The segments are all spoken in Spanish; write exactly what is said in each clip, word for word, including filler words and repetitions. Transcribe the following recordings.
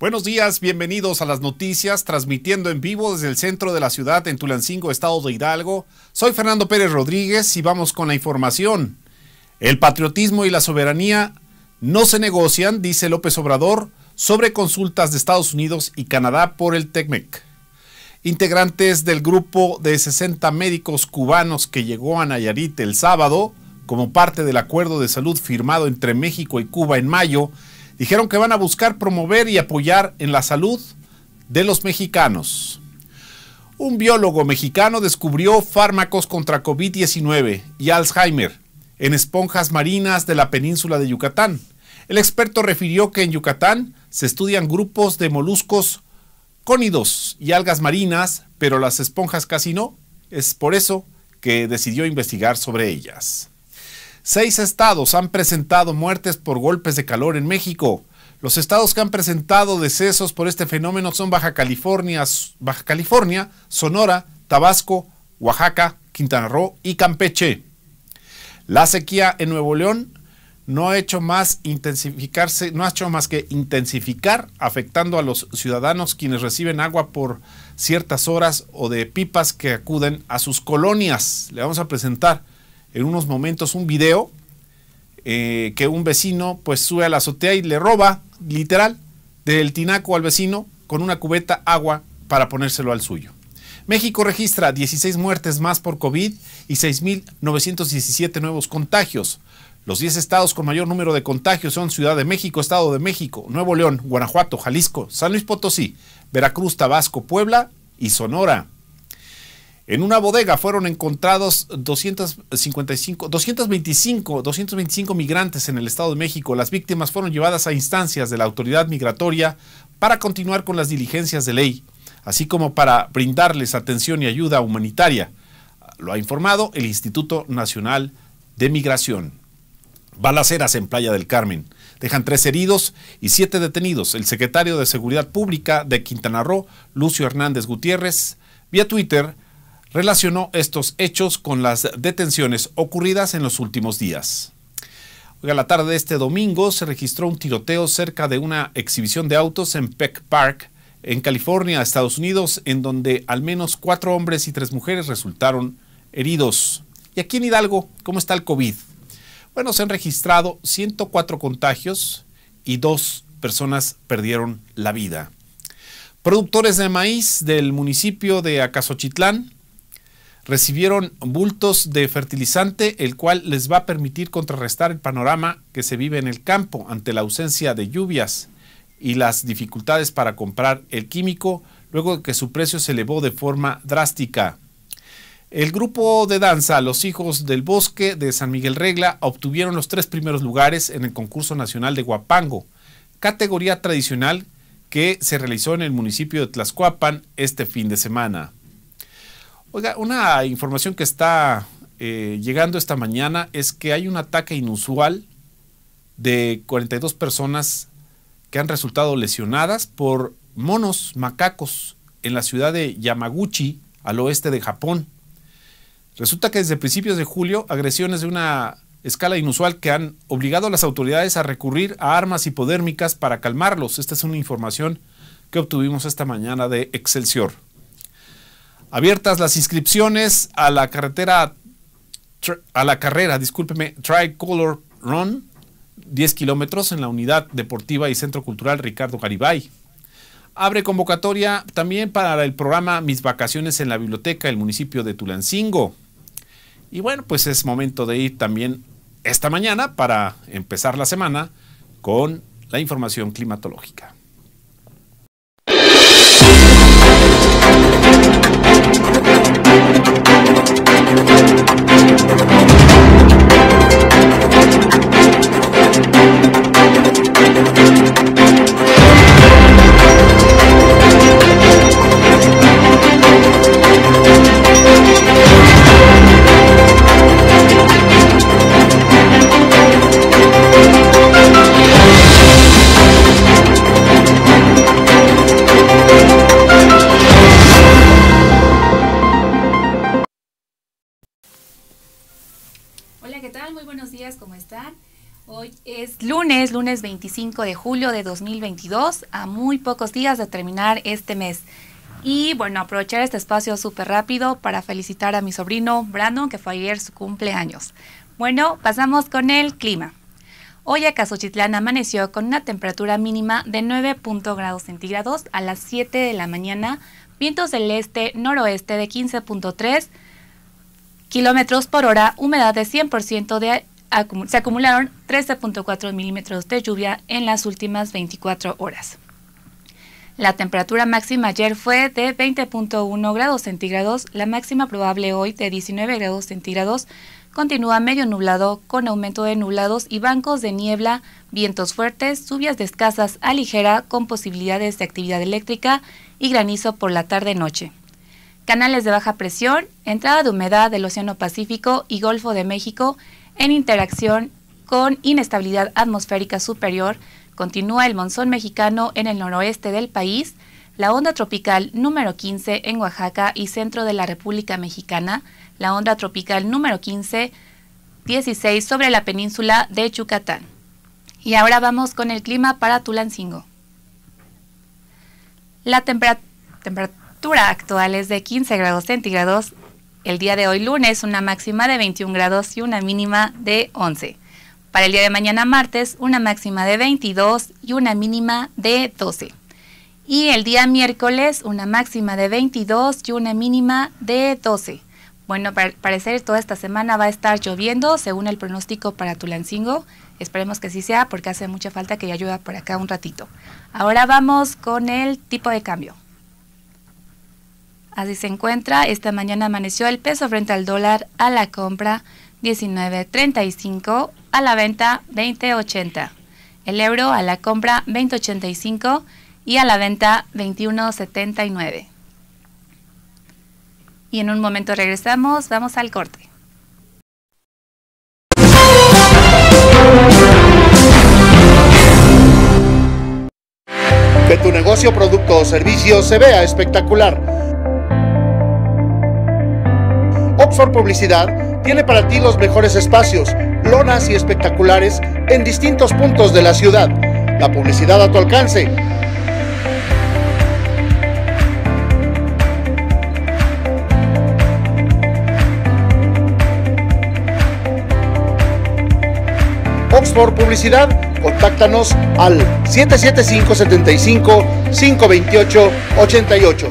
Buenos días, bienvenidos a las noticias, transmitiendo en vivo desde el centro de la ciudad en Tulancingo, estado de Hidalgo. Soy Fernando Pérez Rodríguez y vamos con la información. El patriotismo y la soberanía no se negocian, dice López Obrador, sobre consultas de Estados Unidos y Canadá por el TECMEC. Integrantes del grupo de sesenta médicos cubanos que llegó a Nayarit el sábado, como parte del acuerdo de salud firmado entre México y Cuba en mayo, dijeron que van a buscar promover y apoyar en la salud de los mexicanos. Un biólogo mexicano descubrió fármacos contra COVID diecinueve y Alzheimer en esponjas marinas de la península de Yucatán. El experto refirió que en Yucatán se estudian grupos de moluscos cónidos y algas marinas, pero las esponjas casi no. Es por eso que decidió investigar sobre ellas. Seis estados han presentado muertes por golpes de calor en México. Los estados que han presentado decesos por este fenómeno son Baja California, Baja California, Sonora, Tabasco, Oaxaca, Quintana Roo y Campeche. La sequía en Nuevo León no ha hecho más intensificarse, no ha hecho más que intensificar, afectando a los ciudadanos quienes reciben agua por ciertas horas o de pipas que acuden a sus colonias. Le vamos a presentar en unos momentos un video eh, que un vecino pues sube a la azotea y le roba, literal, del tinaco al vecino con una cubeta agua para ponérselo al suyo. México registra dieciséis muertes más por COVID y seis mil novecientos diecisiete nuevos contagios. Los diez estados con mayor número de contagios son Ciudad de México, Estado de México, Nuevo León, Guanajuato, Jalisco, San Luis Potosí, Veracruz, Tabasco, Puebla y Sonora. En una bodega fueron encontrados doscientos cincuenta y cinco, doscientos veinticinco, doscientos veinticinco migrantes en el Estado de México. Las víctimas fueron llevadas a instancias de la autoridad migratoria para continuar con las diligencias de ley, así como para brindarles atención y ayuda humanitaria. Lo ha informado el Instituto Nacional de Migración. Balaceras en Playa del Carmen. Dejan tres heridos y siete detenidos. El secretario de Seguridad Pública de Quintana Roo, Lucio Hernández Gutiérrez, vía Twitter, relacionó estos hechos con las detenciones ocurridas en los últimos días. Hoy a la tarde de este domingo se registró un tiroteo cerca de una exhibición de autos en Peck Park, en California, Estados Unidos, en donde al menos cuatro hombres y tres mujeres resultaron heridos. Y aquí en Hidalgo, ¿cómo está el COVID? Bueno, se han registrado ciento cuatro contagios y dos personas perdieron la vida. Productores de maíz del municipio de Acasochitlán recibieron bultos de fertilizante, el cual les va a permitir contrarrestar el panorama que se vive en el campo ante la ausencia de lluvias y las dificultades para comprar el químico, luego de que su precio se elevó de forma drástica. El grupo de danza Los Hijos del Bosque de San Miguel Regla obtuvieron los tres primeros lugares en el concurso nacional de Huapango, categoría tradicional que se realizó en el municipio de Tlaxcuapan este fin de semana. Oiga, una información que está eh, llegando esta mañana es que hay un ataque inusual de cuarenta y dos personas que han resultado lesionadas por monos macacos en la ciudad de Yamaguchi, al oeste de Japón. Resulta que desde principios de julio, agresiones de una escala inusual que han obligado a las autoridades a recurrir a armas hipodérmicas para calmarlos. Esta es una información que obtuvimos esta mañana de Excelsior. Abiertas las inscripciones a la carretera, a la carrera, discúlpeme, Tricolor Run, diez kilómetros en la Unidad Deportiva y Centro Cultural Ricardo Garibay. Abre convocatoria también para el programa Mis Vacaciones en la Biblioteca del municipio de Tulancingo. Y bueno, pues es momento de ir también esta mañana para empezar la semana con la información climatológica. Hola, ¿qué tal? Muy buenos días, ¿cómo están? Es lunes, lunes veinticinco de julio de dos mil veintidós, a muy pocos días de terminar este mes. Y bueno, aprovechar este espacio súper rápido para felicitar a mi sobrino Brandon, que fue ayer su cumpleaños. Bueno, pasamos con el clima. Hoy Acaxochitlán amaneció con una temperatura mínima de nueve punto grados centígrados a las siete de la mañana, vientos del este-noroeste de quince punto tres kilómetros por hora, humedad de cien por ciento de se acumularon trece punto cuatro milímetros de lluvia en las últimas veinticuatro horas. La temperatura máxima ayer fue de veinte punto uno grados centígrados, la máxima probable hoy de diecinueve grados centígrados, continúa medio nublado con aumento de nublados y bancos de niebla, vientos fuertes, lluvias de escasas a ligera con posibilidades de actividad eléctrica y granizo por la tarde-noche. Canales de baja presión, entrada de humedad del Océano Pacífico y Golfo de México en interacción con inestabilidad atmosférica superior. Continúa el monzón mexicano en el noroeste del país, la onda tropical número quince en Oaxaca y centro de la República Mexicana, la onda tropical número quince, dieciséis sobre la península de Yucatán. Y ahora vamos con el clima para Tulancingo. La tempera- temperatura actual es de quince grados centígrados. El día de hoy lunes una máxima de veintiún grados y una mínima de once. Para el día de mañana martes una máxima de veintidós y una mínima de doce. Y el día miércoles una máxima de veintidós y una mínima de doce. Bueno, para parecer toda esta semana va a estar lloviendo según el pronóstico para Tulancingo. Esperemos que sí sea porque hace mucha falta que ya llueva por acá un ratito. Ahora vamos con el tipo de cambio. Así se encuentra, esta mañana amaneció el peso frente al dólar a la compra diecinueve treinta y cinco, a la venta veinte ochenta. El euro a la compra veinte ochenta y cinco y a la venta veintiuno setenta y nueve. Y en un momento regresamos, vamos al corte. Que tu negocio, producto o servicio se vea espectacular. Oxford Publicidad tiene para ti los mejores espacios, lonas y espectaculares en distintos puntos de la ciudad. La publicidad a tu alcance. Oxford Publicidad, contáctanos al siete siete cinco, siete cinco, cinco dos ocho, ocho ocho.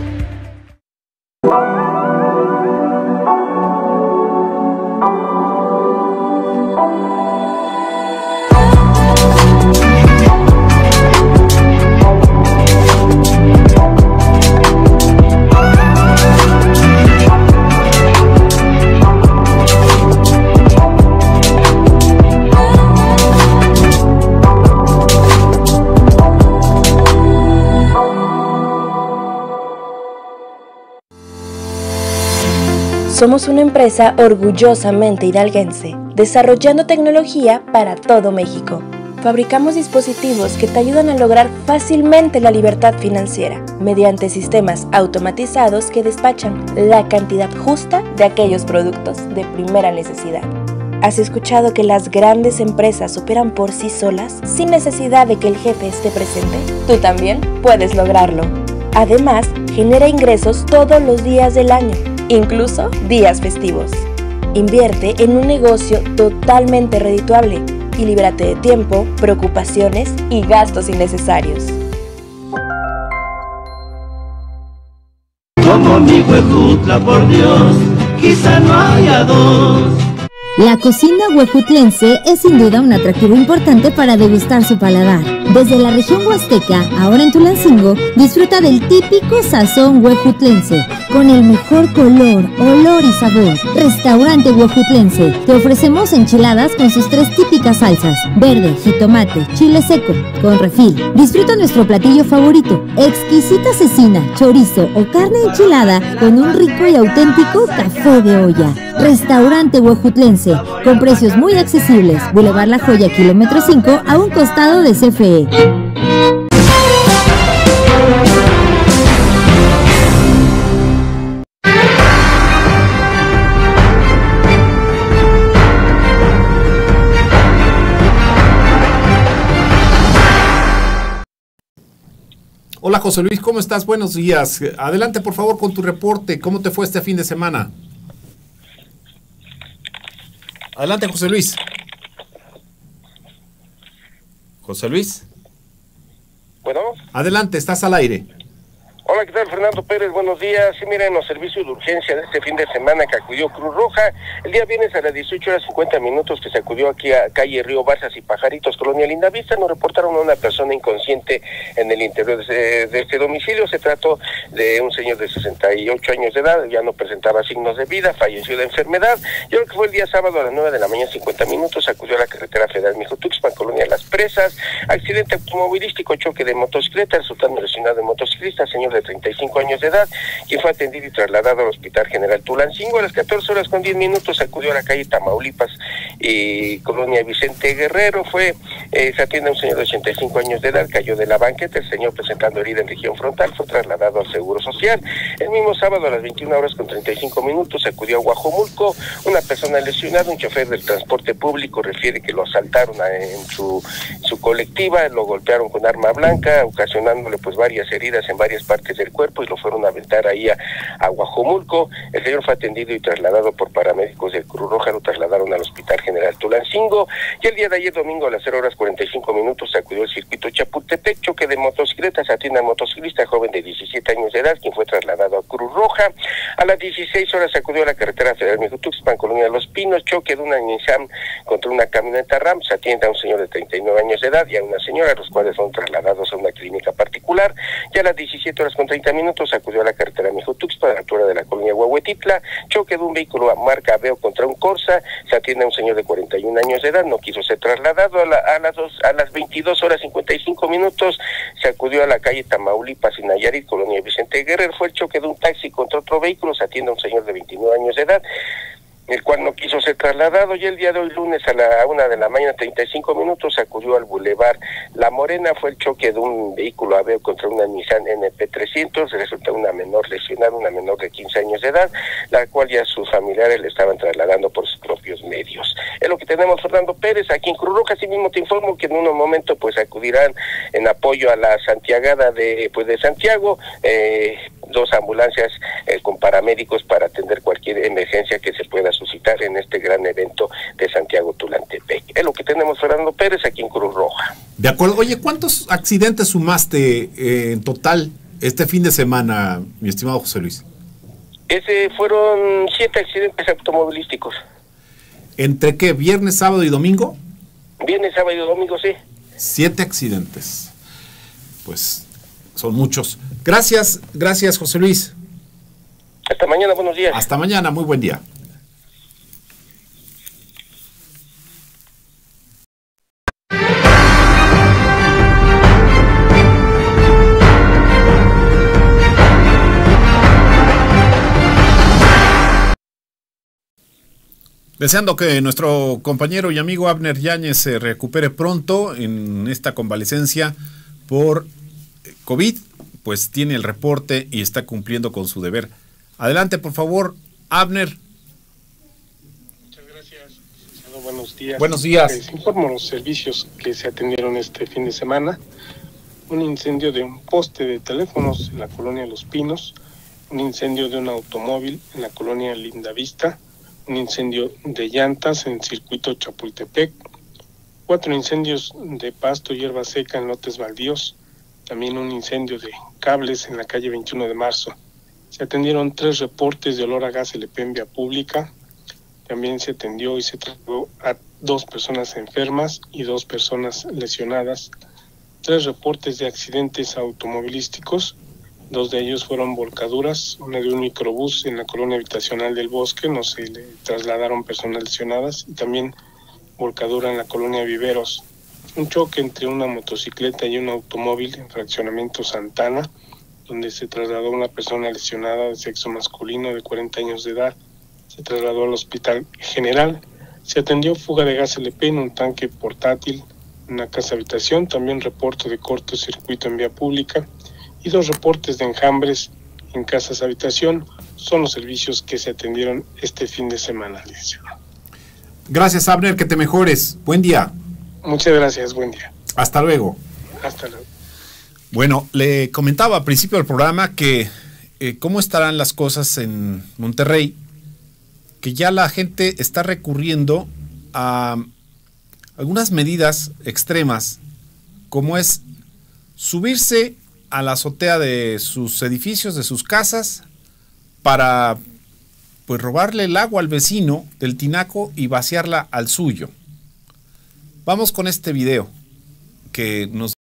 Somos una empresa orgullosamente hidalguense, desarrollando tecnología para todo México. Fabricamos dispositivos que te ayudan a lograr fácilmente la libertad financiera, mediante sistemas automatizados que despachan la cantidad justa de aquellos productos de primera necesidad. ¿Has escuchado que las grandes empresas operan por sí solas, sin necesidad de que el jefe esté presente? Tú también puedes lograrlo. Además, genera ingresos todos los días del año, incluso días festivos. Invierte en un negocio totalmente redituable y líbrate de tiempo, preocupaciones y gastos innecesarios. Como mi Huejutla, por Dios, quizá no haya dos. La cocina huejutlense es sin duda un atractivo importante para degustar su paladar. Desde la región huasteca, ahora en Tulancingo, disfruta del típico sazón huejutlense, con el mejor color, olor y sabor. Restaurante Huejutlense. Te ofrecemos enchiladas con sus tres típicas salsas: verde, jitomate, chile seco, con refil. Disfruta nuestro platillo favorito, exquisita cecina, chorizo o carne enchilada con un rico y auténtico café de olla. Restaurante Huejutlense, con precios muy accesibles. Boulevard La Joya, kilómetro cinco, a un costado de C F E. Hola José Luis, ¿cómo estás? Buenos días. Adelante por favor con tu reporte. ¿Cómo te fue este fin de semana? Adelante José Luis. José Luis. Bueno. Adelante, estás al aire. Hola, ¿qué tal? Fernando Pérez, buenos días. Sí, miren, los servicios de urgencia de este fin de semana que acudió Cruz Roja, el día viernes a las dieciocho horas cincuenta minutos que se acudió aquí a calle Río Barzas y Pajaritos, Colonia Lindavista, nos reportaron a una persona inconsciente en el interior de, ese, de este domicilio. Se trató de un señor de sesenta y ocho años de edad, ya no presentaba signos de vida, falleció de enfermedad. Yo creo que fue el día sábado a las nueve de la mañana cincuenta minutos, acudió a la carretera federal Mijotuxpan, Colonia Las Presas, accidente automovilístico, choque de motocicleta, resultando lesionado de motociclista, señor de treinta y cinco años de edad, quien fue atendido y trasladado al Hospital General Tulancingo. A las catorce horas con diez minutos acudió a la calle Tamaulipas y Colonia Vicente Guerrero. Fue, eh, se atiende a un señor de ochenta y cinco años de edad, cayó de la banqueta, el señor presentando herida en región frontal, fue trasladado al Seguro Social. El mismo sábado a las veintiuna horas con treinta y cinco minutos acudió a Guajomulco, una persona lesionada, un chofer del transporte público refiere que lo asaltaron en su, su colectiva, lo golpearon con arma blanca, ocasionándole pues varias heridas en varias partes del cuerpo y lo fueron a aventar ahí a, a Guajomulco. El señor fue atendido y trasladado por paramédicos del Cruz Roja, lo trasladaron al Hospital General Tulancingo. Y el día de ayer domingo a las cero horas cuarenta y cinco minutos acudió al circuito Chapultepec, choque de motocicletas, atiende al motociclista joven de diecisiete años de edad, quien fue trasladado a Cruz Roja. A las dieciséis horas acudió a la carretera federal Mijotuxpan, Colonia de Los Pinos, choque de una Nissan contra una camioneta Ram, se atiende a un señor de treinta y nueve años de edad y a una señora, los cuales son trasladados a una clínica particular. Y a las diecisiete horas con treinta minutos acudió a la carretera Mijotuxpan, a la altura de la colonia Huehuetitla, choque de un vehículo marca Aveo contra un Corsa, se atiende a un señor de cuarenta y un años de edad, no quiso ser trasladado. A, la, a las dos, a las veintidós horas cincuenta y cinco minutos se acudió a la calle Tamaulipas y Nayarit, colonia Vicente Guerrero, fue el choque de un taxi contra otro vehículo, se atiende a un señor de veintinueve años de edad, el cual no quiso ser trasladado. Y el día de hoy, lunes, a la una de la mañana, treinta y cinco minutos, acudió al Boulevard La Morena, fue el choque de un vehículo Aveo contra una Nissan N P trescientos, resultó una menor lesionada, una menor de quince años de edad, la cual ya sus familiares le estaban trasladando por sus propios medios. Es lo que tenemos, Fernando Pérez, aquí en Cruz Roja. Así mismo te informo que en un momento pues acudirán en apoyo a la santiagada de, pues, de Santiago, eh, dos ambulancias eh, con paramédicos para atender cualquier emergencia que se pueda suscitar en este gran evento de Santiago Tulantepec. Es lo que tenemos, Fernando Pérez, aquí en Cruz Roja. De acuerdo. Oye, ¿cuántos accidentes sumaste eh, en total este fin de semana, mi estimado José Luis? Ese fueron siete accidentes automovilísticos. ¿Entre qué? ¿Viernes, sábado y domingo? Viernes, sábado y domingo, sí. Siete accidentes. Pues son muchos. Gracias, gracias José Luis. Hasta mañana, buenos días. Hasta mañana, muy buen día. Deseando que nuestro compañero y amigo Abner Yáñez se recupere pronto en esta convalecencia por COVID, pues tiene el reporte y está cumpliendo con su deber. Adelante, por favor, Abner. Muchas gracias. Buenos días. Buenos días. Les informo los servicios que se atendieron este fin de semana. Un incendio de un poste de teléfonos en la colonia Los Pinos, un incendio de un automóvil en la colonia Lindavista, un incendio de llantas en el circuito Chapultepec, cuatro incendios de pasto y hierba seca en lotes baldíos, también un incendio de cables en la calle veintiuno de marzo. Se atendieron tres reportes de olor a gas L P en vía pública, también se atendió y se trató a dos personas enfermas y dos personas lesionadas, tres reportes de accidentes automovilísticos. Dos de ellos fueron volcaduras, una de un microbús en la colonia habitacional del Bosque, no se le trasladaron personas lesionadas, y también volcadura en la colonia Viveros. Un choque entre una motocicleta y un automóvil en fraccionamiento Santana, donde se trasladó una persona lesionada de sexo masculino de cuarenta años de edad. Se trasladó al Hospital General. Se atendió fuga de gas L P en un tanque portátil en una casa habitación, también reporte de cortocircuito en vía pública, y dos reportes de enjambres en casas habitación. Son los servicios que se atendieron este fin de semana, licenciado. Gracias, Abner, que te mejores. Buen día. Muchas gracias, buen día. Hasta luego. Hasta luego. Bueno, le comentaba al principio del programa que eh, cómo estarán las cosas en Monterrey, que ya la gente está recurriendo a algunas medidas extremas, como es subirse a la azotea de sus edificios, de sus casas, para pues robarle el agua al vecino del tinaco y vaciarla al suyo. Vamos con este video que nos...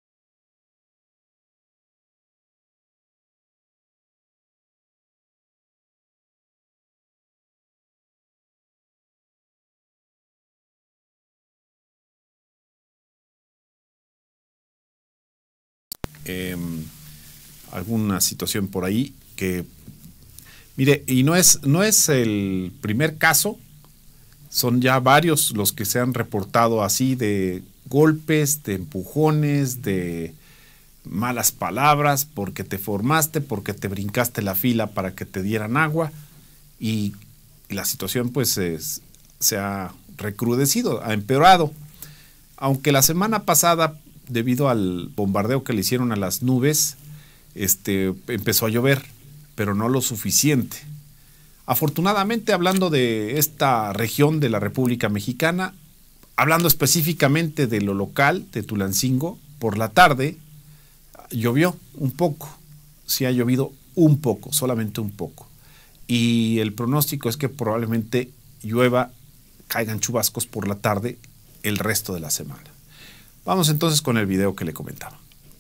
Eh, alguna situación por ahí que, mire, y no es, no es el primer caso, son ya varios los que se han reportado así, de golpes, de empujones, de malas palabras, porque te formaste, porque te brincaste la fila para que te dieran agua, y la situación pues es, se ha recrudecido, ha empeorado, aunque la semana pasada, debido al bombardeo que le hicieron a las nubes, este, empezó a llover, pero no lo suficiente. Afortunadamente, hablando de esta región de la República Mexicana, hablando específicamente de lo local, de Tulancingo, por la tarde llovió un poco, sí ha llovido un poco, solamente un poco. Y el pronóstico es que probablemente llueva, caigan chubascos por la tarde el resto de la semana. Vamos entonces con el video que le comentaba.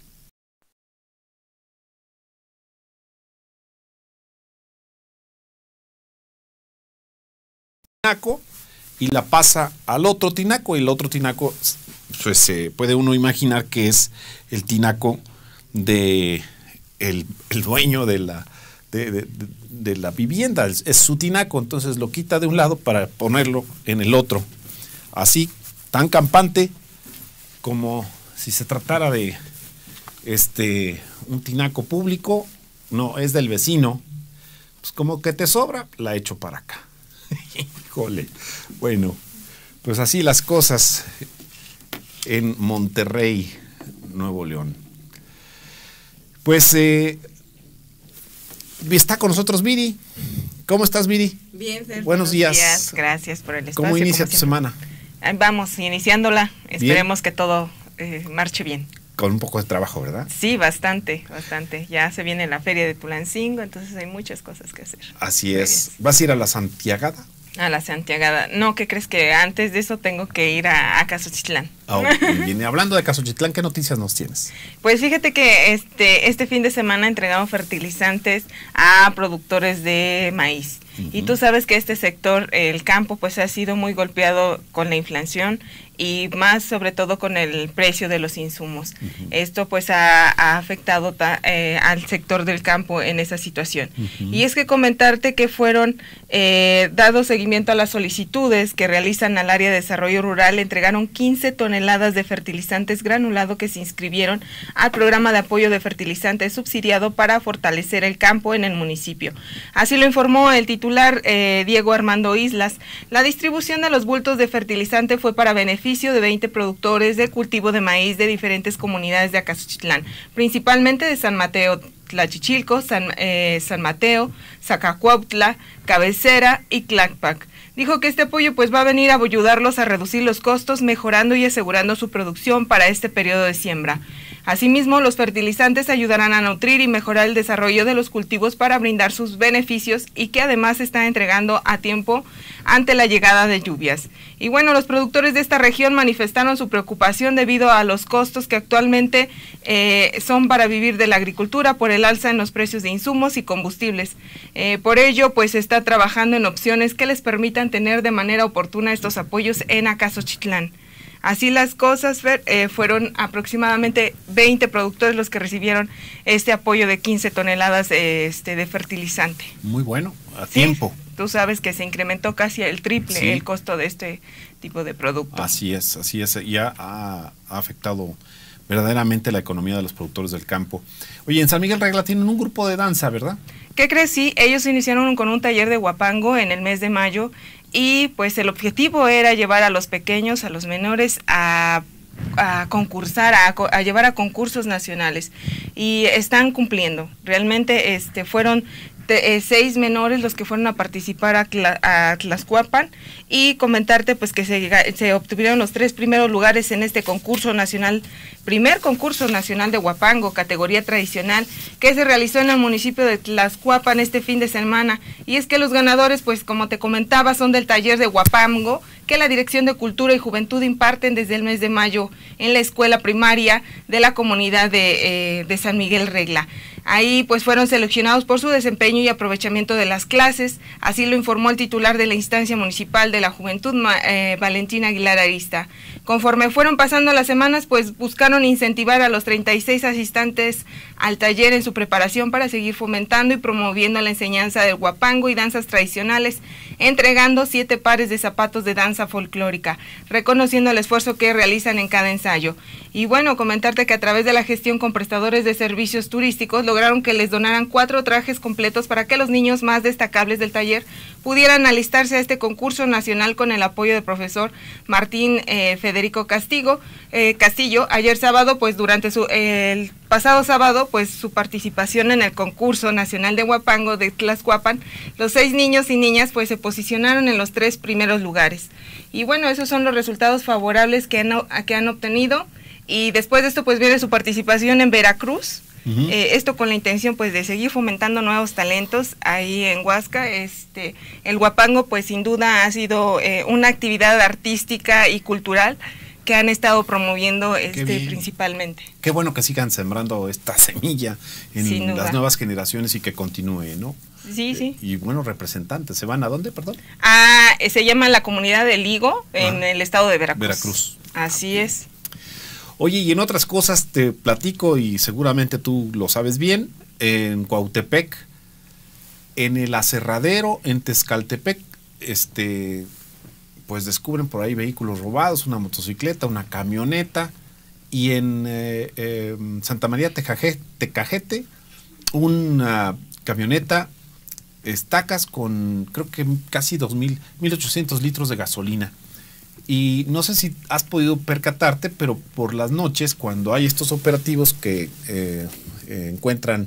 Tinaco y la pasa al otro tinaco, y el otro tinaco, pues se puede uno imaginar que es el tinaco de el, el dueño de la, de, de, de la vivienda, es, es su tinaco, entonces lo quita de un lado para ponerlo en el otro, así tan campante como si se tratara de este un tinaco público. No, es del vecino, pues como que te sobra, la echo para acá. Híjole, bueno, pues así las cosas en Monterrey, Nuevo León. Pues eh, está con nosotros Viri. ¿Cómo estás, Viri? Bien, Sergio. Buenos días. días. Gracias por el espacio. ¿Cómo inicia tu semana? Vamos, iniciándola. Esperemos que todo eh, marche bien. Con un poco de trabajo, ¿verdad? Sí, bastante, bastante. Ya se viene la feria de Tulancingo, entonces hay muchas cosas que hacer. Así es. ¿Vas a ir a la Santiagada? A la Santiagada. No, ¿qué crees? Que antes de eso tengo que ir a, a Casochitlán. Oh, bien. Hablando de Casochitlán, ¿qué noticias nos tienes? Pues fíjate que este, este fin de semana entregamos fertilizantes a productores de maíz. Uh-huh. Y tú sabes que este sector, el campo, pues ha sido muy golpeado con la inflación y más sobre todo con el precio de los insumos. Uh-huh. Esto pues ha, ha afectado ta, eh, al sector del campo en esa situación. Uh-huh. Y es que comentarte que fueron eh, dado seguimiento a las solicitudes que realizan al área de desarrollo rural, entregaron quince toneladas de fertilizantes granulado que se inscribieron al programa de apoyo de fertilizantes subsidiado para fortalecer el campo en el municipio. Así lo informó el titular eh, Diego Armando Islas. La distribución de los bultos de fertilizante fue para beneficio de veinte productores de cultivo de maíz de diferentes comunidades de Acasochitlán, principalmente de San Mateo Tlachichilco, San, eh, San Mateo, Zacacuautla, Cabecera y Tlacpac. Dijo que este apoyo pues va a venir a ayudarlos a reducir los costos, mejorando y asegurando su producción para este periodo de siembra. Asimismo, los fertilizantes ayudarán a nutrir y mejorar el desarrollo de los cultivos para brindar sus beneficios y que además se están entregando a tiempo ante la llegada de lluvias. Y bueno, los productores de esta región manifestaron su preocupación debido a los costos que actualmente eh, son para vivir de la agricultura por el alza en los precios de insumos y combustibles. Eh, por ello, pues se está trabajando en opciones que les permitan tener de manera oportuna estos apoyos en Acasochitlán. Así las cosas, Fer, eh, fueron aproximadamente veinte productores los que recibieron este apoyo de quince toneladas eh, este, de fertilizante. Muy bueno, a sí, tiempo. Tú sabes que se incrementó casi el triple sí. el costo de este tipo de producto. Así es, así es, y ha, ha, ha afectado verdaderamente la economía de los productores del campo. Oye, en San Miguel Regla tienen un grupo de danza, ¿verdad? ¿Qué crees? Sí, ellos iniciaron con un taller de huapango en el mes de mayo y pues el objetivo era llevar a los pequeños, a los menores a a concursar, a, a llevar a concursos nacionales, y están cumpliendo. Realmente este, fueron Te, eh, seis menores los que fueron a participar a, Tla, a Tlaxcuapan, y comentarte pues que se, se obtuvieron los tres primeros lugares en este concurso nacional, primer concurso nacional de huapango, categoría tradicional, que se realizó en el municipio de Tlaxcuapan este fin de semana. Y es que los ganadores, pues como te comentaba, son del taller de huapango que la Dirección de Cultura y Juventud imparten desde el mes de mayo en la escuela primaria de la comunidad de, eh, de San Miguel Regla. Ahí pues fueron seleccionados por su desempeño y aprovechamiento de las clases, así lo informó el titular de la instancia municipal de la juventud, eh, Valentín Aguilar Arista. Conforme fueron pasando las semanas, pues buscaron incentivar a los treinta y seis asistentes al taller en su preparación para seguir fomentando y promoviendo la enseñanza del huapango y danzas tradicionales, entregando siete pares de zapatos de danza folclórica, reconociendo el esfuerzo que realizan en cada ensayo. Y bueno, comentarte que a través de la gestión con prestadores de servicios turísticos lograron que les donaran cuatro trajes completos para que los niños más destacables del taller pudieran alistarse a este concurso nacional con el apoyo del profesor Martín eh, Federico Castillo, eh, Castillo. Ayer sábado, pues durante su, eh, el pasado sábado, pues su participación en el concurso nacional de huapango de Tlaxcuapan, los seis niños y niñas pues se posicionaron en los tres primeros lugares. Y bueno, esos son los resultados favorables que han, que han obtenido. Y después de esto pues viene su participación en Veracruz. Uh-huh. eh, esto con la intención pues de seguir fomentando nuevos talentos ahí en Huasca. Este, el huapango pues sin duda ha sido eh, una actividad artística y cultural que han estado promoviendo este principalmente. Qué bueno que sigan sembrando esta semilla en las nuevas generaciones y que continúe, ¿no? Sí, eh, sí. Y buenos representantes, ¿se van a dónde, perdón? Ah, eh, se llama la comunidad de Ligo en ah, el estado de Veracruz. Veracruz. Así es. Oye, y en otras cosas te platico, y seguramente tú lo sabes bien, en Cuautepec, en el aserradero, en Tezcaltepec, este, pues descubren por ahí vehículos robados, una motocicleta, una camioneta, y en eh, eh, Santa María Tecajete, Tecajete, una camioneta, estacas con creo que casi dos mil, mil ochocientos litros de gasolina. Y no sé si has podido percatarte, pero por las noches, cuando hay estos operativos que eh, eh, encuentran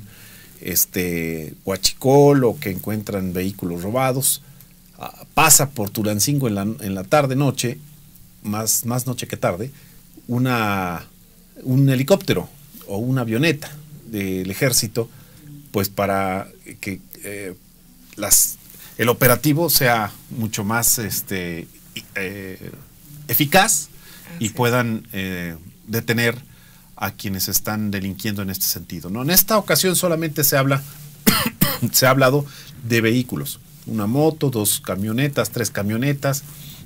este huachicol o que encuentran vehículos robados, uh, pasa por Tulancingo en la, en la tarde noche, más, más noche que tarde, una, un helicóptero o una avioneta del ejército, pues para que eh, las, el operativo sea mucho más este eh, eficaz y puedan eh, detener a quienes están delinquiendo en este sentido, ¿no? En esta ocasión solamente se habla se ha hablado de vehículos, una moto, dos camionetas, tres camionetas,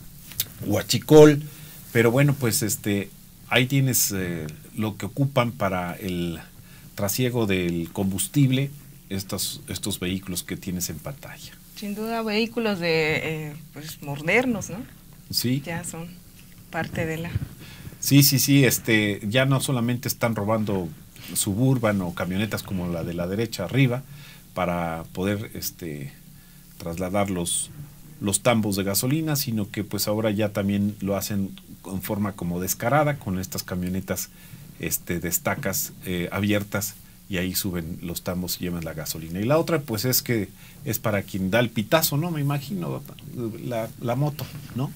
huachicol, pero bueno, pues este ahí tienes eh, lo que ocupan para el trasiego del combustible, estos, estos vehículos que tienes en pantalla. Sin duda vehículos de eh, pues modernos, ¿no? Sí. Ya son parte de la... Sí, sí, sí, este, ya no solamente están robando Suburban o camionetas como la de la derecha arriba para poder este, trasladar los, los tambos de gasolina, sino que pues ahora ya también lo hacen en forma como descarada con estas camionetas este, de estacas eh, abiertas, y ahí suben los tambos y llevan la gasolina. Y la otra pues es que es para quien da el pitazo, ¿no? Me imagino la, la moto, ¿no?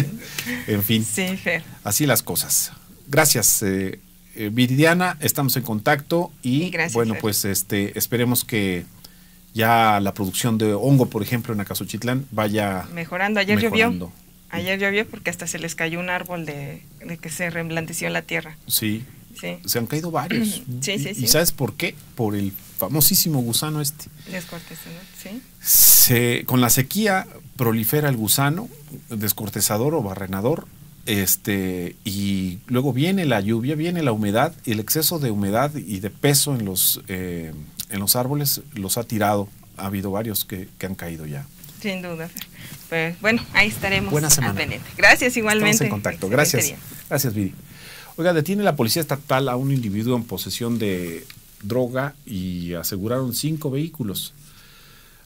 En fin, sí, Fer. Así las cosas. Gracias, eh, eh, Viridiana, estamos en contacto y, y gracias, bueno, Fer. Pues este esperemos que ya la producción de hongo, por ejemplo, en Acasochitlán vaya mejorando. Ayer mejorando. llovió, ayer llovió porque hasta se les cayó un árbol de, de que se reblandeció la tierra. Sí. Sí. Se han caído varios. Sí, sí, sí. ¿Y sabes por qué? Por el famosísimo gusano este. Descortezador, sí. Se, con la sequía prolifera el gusano, descortezador o barrenador, este, y luego viene la lluvia, viene la humedad, y el exceso de humedad y de peso en los, eh, en los árboles los ha tirado. Ha habido varios que, que han caído ya. Sin duda. Pues, bueno, ahí estaremos. Buena semana. Al pendiente. Gracias igualmente. Estamos en contacto. Excelente Gracias. día. Gracias, Viri. Oiga, detiene la policía estatal a un individuo en posesión de droga y aseguraron cinco vehículos.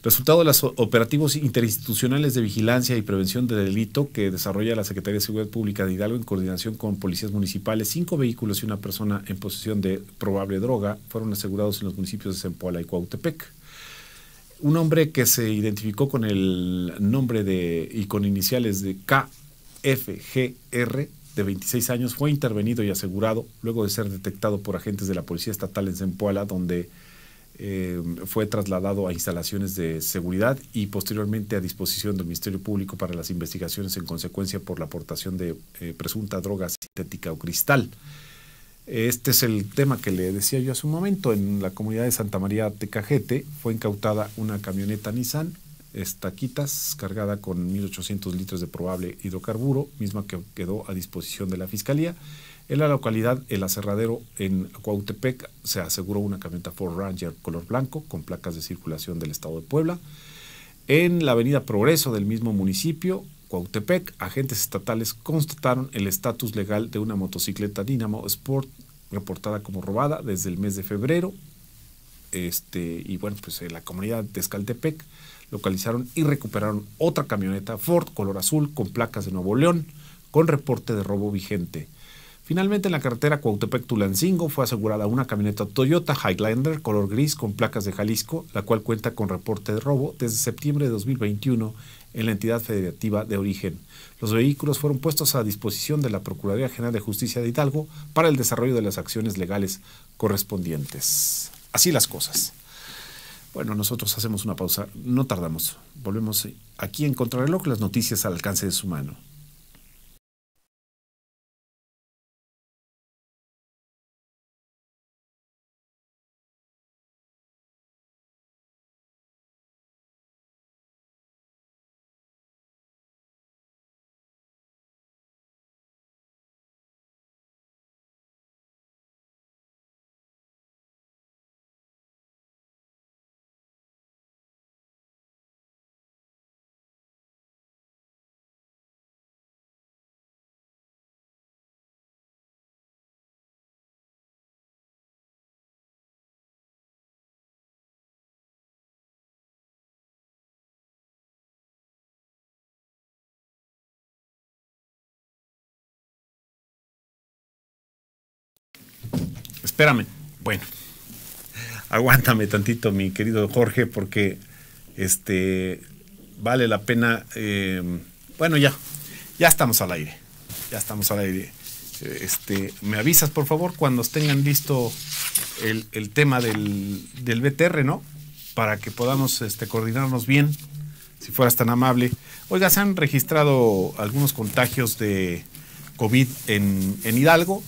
Resultado de los operativos interinstitucionales de vigilancia y prevención de delito que desarrolla la Secretaría de Seguridad Pública de Hidalgo en coordinación con policías municipales, cinco vehículos y una persona en posesión de probable droga fueron asegurados en los municipios de Zempoala y Cuautepec. Un hombre que se identificó con el nombre de y con iniciales de K F G R, de veintiséis años, fue intervenido y asegurado luego de ser detectado por agentes de la Policía Estatal en Zempoala, donde Eh, fue trasladado a instalaciones de seguridad y posteriormente a disposición del Ministerio Público para las investigaciones en consecuencia por la aportación de eh, presunta droga sintética o cristal. Este es el tema que le decía yo hace un momento. En la comunidad de Santa María Tecajete fue incautada una camioneta Nissan Estaquitas cargada con mil ochocientos litros de probable hidrocarburo, misma que quedó a disposición de la Fiscalía. En la localidad El Aserradero, en Cuautepec, se aseguró una camioneta Ford Ranger color blanco con placas de circulación del estado de Puebla. En la avenida Progreso del mismo municipio, Cuautepec, agentes estatales constataron el estatus legal de una motocicleta Dynamo Sport reportada como robada desde el mes de febrero. Este, y bueno, pues en la comunidad de Escaltepec localizaron y recuperaron otra camioneta Ford color azul con placas de Nuevo León con reporte de robo vigente. Finalmente, en la carretera Cuautepec-Tulancingo fue asegurada una camioneta Toyota Highlander color gris con placas de Jalisco, la cual cuenta con reporte de robo desde septiembre de dos mil veintiuno en la entidad federativa de origen. Los vehículos fueron puestos a disposición de la Procuraduría General de Justicia de Hidalgo para el desarrollo de las acciones legales correspondientes. Así las cosas. Bueno, nosotros hacemos una pausa, no tardamos. Volvemos aquí en Contrarreloj, las noticias al alcance de su mano. Espérame, bueno, aguántame tantito, mi querido Jorge, porque este vale la pena. Eh, bueno, ya, ya estamos al aire, ya estamos al aire. Este, me avisas, por favor, cuando tengan listo el, el tema del, del B T R, ¿no? Para que podamos este, coordinarnos bien, si fueras tan amable. Oiga, se han registrado algunos contagios de COVID en, en Hidalgo.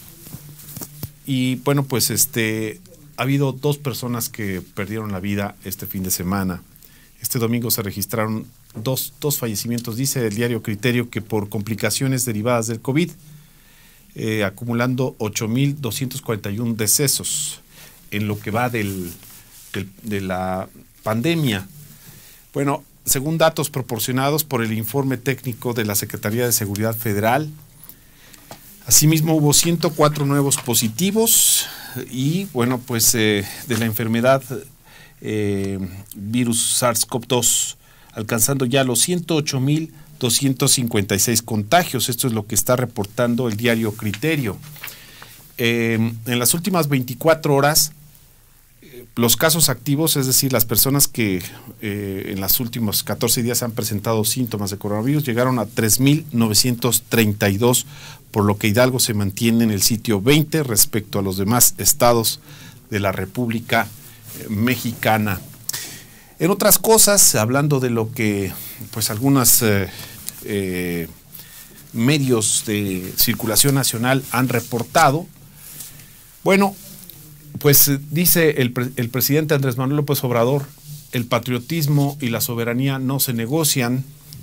Y bueno, pues este ha habido dos personas que perdieron la vida este fin de semana. Este domingo se registraron dos, dos fallecimientos, dice el diario Criterio, que por complicaciones derivadas del COVID, eh, acumulando ocho mil doscientos cuarenta y uno decesos en lo que va del, del, de la pandemia. Bueno, según datos proporcionados por el informe técnico de la Secretaría de Seguridad Federal, asimismo, hubo ciento cuatro nuevos positivos y, bueno, pues eh, de la enfermedad eh, virus SARS CoV dos, alcanzando ya los ciento ocho mil doscientos cincuenta y seis contagios. Esto es lo que está reportando el diario Criterio. Eh, en las últimas veinticuatro horas, eh, los casos activos, es decir, las personas que eh, en los últimos catorce días han presentado síntomas de coronavirus, llegaron a tres mil novecientos treinta y dos, por lo que Hidalgo se mantiene en el sitio veinte respecto a los demás estados de la República eh, Mexicana. En otras cosas, hablando de lo que pues algunos eh, eh, medios de circulación nacional han reportado, bueno, pues dice el, pre el presidente Andrés Manuel López Obrador, el patriotismo y la soberanía no se negocian.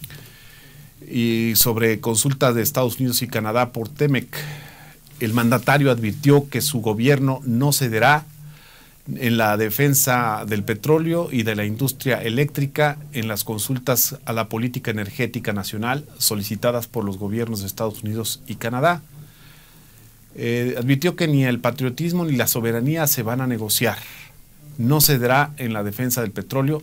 Y sobre consulta de Estados Unidos y Canadá por Temec, el mandatario advirtió que su gobierno no cederá en la defensa del petróleo y de la industria eléctrica en las consultas a la política energética nacional solicitadas por los gobiernos de Estados Unidos y Canadá. Eh, advirtió que ni el patriotismo ni la soberanía se van a negociar. No cederá en la defensa del petróleo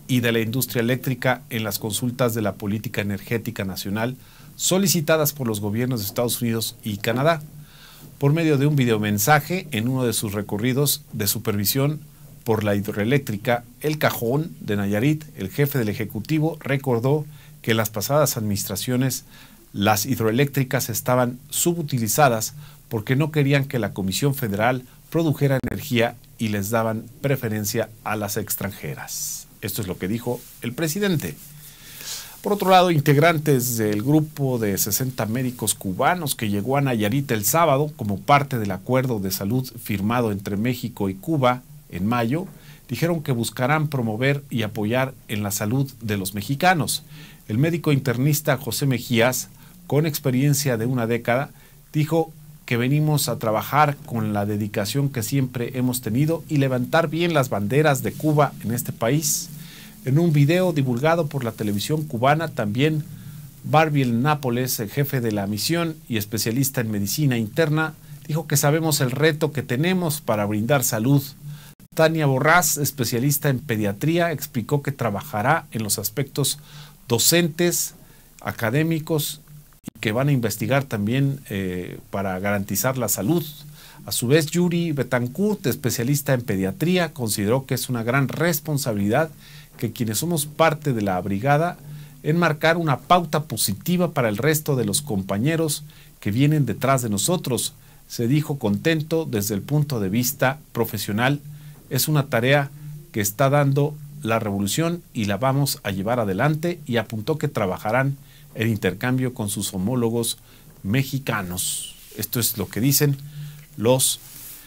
y de la industria eléctrica en las consultas de la política energética nacional solicitadas por los gobiernos de Estados Unidos y Canadá. Por medio de un videomensaje en uno de sus recorridos de supervisión por la hidroeléctrica El Cajón de Nayarit, el jefe del Ejecutivo recordó que en las pasadas administraciones las hidroeléctricas estaban subutilizadas porque no querían que la Comisión Federal produjera energía y les daban preferencia a las extranjeras. Esto es lo que dijo el presidente. Por otro lado, integrantes del grupo de sesenta médicos cubanos que llegó a Nayarit el sábado como parte del acuerdo de salud firmado entre México y Cuba en mayo, dijeron que buscarán promover y apoyar en la salud de los mexicanos. El médico internista José Mejías, con experiencia de una década, dijo que venimos a trabajar con la dedicación que siempre hemos tenido y levantar bien las banderas de Cuba en este país. En un video divulgado por la televisión cubana, también Barbiel Nápoles, el jefe de la misión y especialista en medicina interna, dijo que sabemos el reto que tenemos para brindar salud. Tania Borrás, especialista en pediatría, explicó que trabajará en los aspectos docentes, académicos, y que van a investigar también eh, para garantizar la salud. A su vez, Yuri Betancourt, especialista en pediatría, consideró que es una gran responsabilidad que quienes somos parte de la brigada enmarcar una pauta positiva para el resto de los compañeros que vienen detrás de nosotros. Se dijo contento desde el punto de vista profesional. Es una tarea que está dando la revolución y la vamos a llevar adelante, y apuntó que trabajarán en intercambio con sus homólogos mexicanos. Esto es lo que dicen los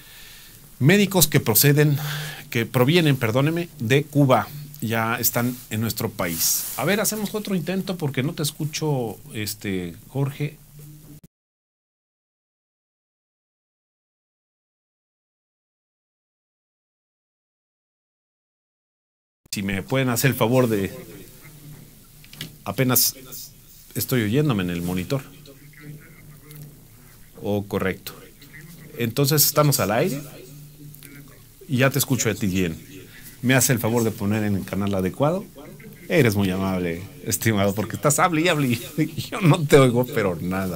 médicos que proceden, que provienen, perdóneme, de Cuba. Ya están en nuestro país. A ver, hacemos otro intento porque no te escucho, este, Jorge. Si me pueden hacer el favor de... Apenas estoy oyéndome en el monitor. Oh, correcto. Entonces estamos al aire y ya te escucho a ti bien. ¿Me hace el favor de poner en el canal adecuado? Eres muy amable, estimado, porque estás hable y hable y yo no te oigo, pero nada.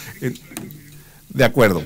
De acuerdo.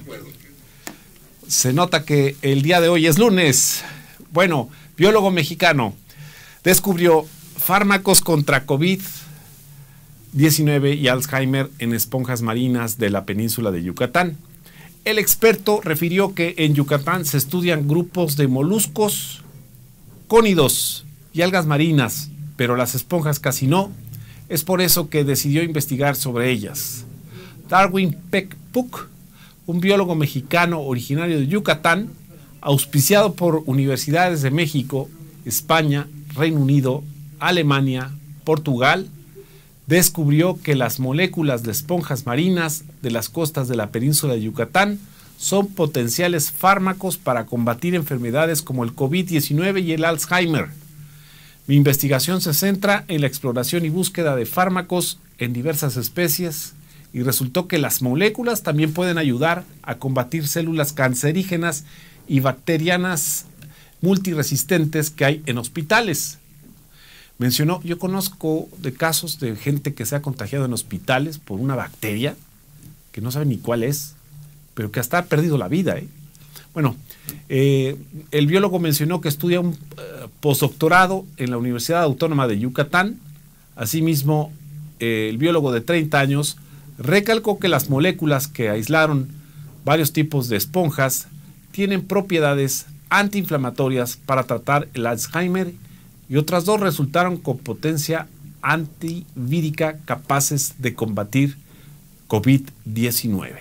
Se nota que el día de hoy es lunes. Bueno, biólogo mexicano descubrió fármacos contra COVID diecinueve y Alzheimer en esponjas marinas de la península de Yucatán. El experto refirió que en Yucatán se estudian grupos de moluscos, cónidos y algas marinas, pero las esponjas casi no. Es por eso que decidió investigar sobre ellas. Darwin Peck Puck, un biólogo mexicano originario de Yucatán, auspiciado por universidades de México, España, Reino Unido, Alemania, Portugal, descubrió que las moléculas de esponjas marinas de las costas de la península de Yucatán son potenciales fármacos para combatir enfermedades como el COVID diecinueve y el Alzheimer. Mi investigación se centra en la exploración y búsqueda de fármacos en diversas especies y resultó que las moléculas también pueden ayudar a combatir células cancerígenas y bacterianas multiresistentes que hay en hospitales. Mencionó, yo conozco de casos de gente que se ha contagiado en hospitales por una bacteria que no sabe ni cuál es, pero que hasta ha perdido la vida. ¿eh? Bueno, eh, el biólogo mencionó que estudia un uh, postdoctorado en la Universidad Autónoma de Yucatán. Asimismo, eh, el biólogo de treinta años recalcó que las moléculas que aislaron varios tipos de esponjas tienen propiedades antiinflamatorias para tratar el Alzheimer y otras dos resultaron con potencia antivírica capaces de combatir COVID diecinueve.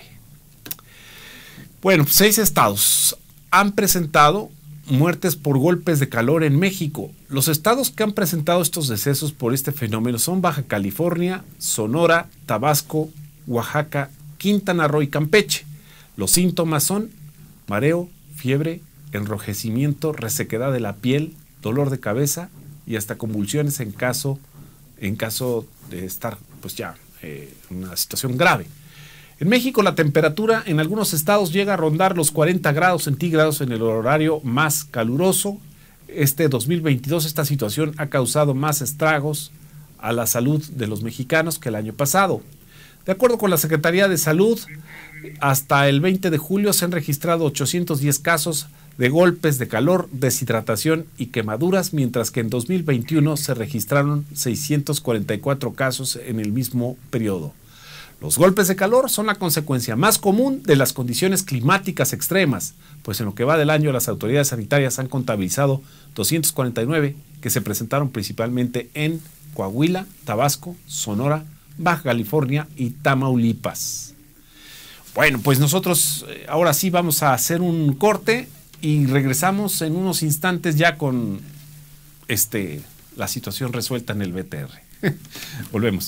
Bueno, seis estados han presentado muertes por golpes de calor en México. Los estados que han presentado estos decesos por este fenómeno son Baja California, Sonora, Tabasco, Oaxaca, Quintana Roo y Campeche. Los síntomas son mareo, fiebre, enrojecimiento, resequedad de la piel, dolor de cabeza y hasta convulsiones en caso, en caso de estar pues ya eh, en una situación grave. En México la temperatura en algunos estados llega a rondar los cuarenta grados centígrados en el horario más caluroso. este dos mil veintidós esta situación ha causado más estragos a la salud de los mexicanos que el año pasado. De acuerdo con la Secretaría de Salud, hasta el veinte de julio se han registrado ochocientos diez casos de golpes de calor, deshidratación y quemaduras, mientras que en dos mil veintiuno se registraron seiscientos cuarenta y cuatro casos en el mismo periodo. Los golpes de calor son la consecuencia más común de las condiciones climáticas extremas, pues en lo que va del año las autoridades sanitarias han contabilizado doscientos cuarenta y nueve que se presentaron principalmente en Coahuila, Tabasco, Sonora, Baja California y Tamaulipas. Bueno, pues nosotros eh, ahora sí vamos a hacer un corte y regresamos en unos instantes ya con este, la situación resuelta en el B T R. Volvemos.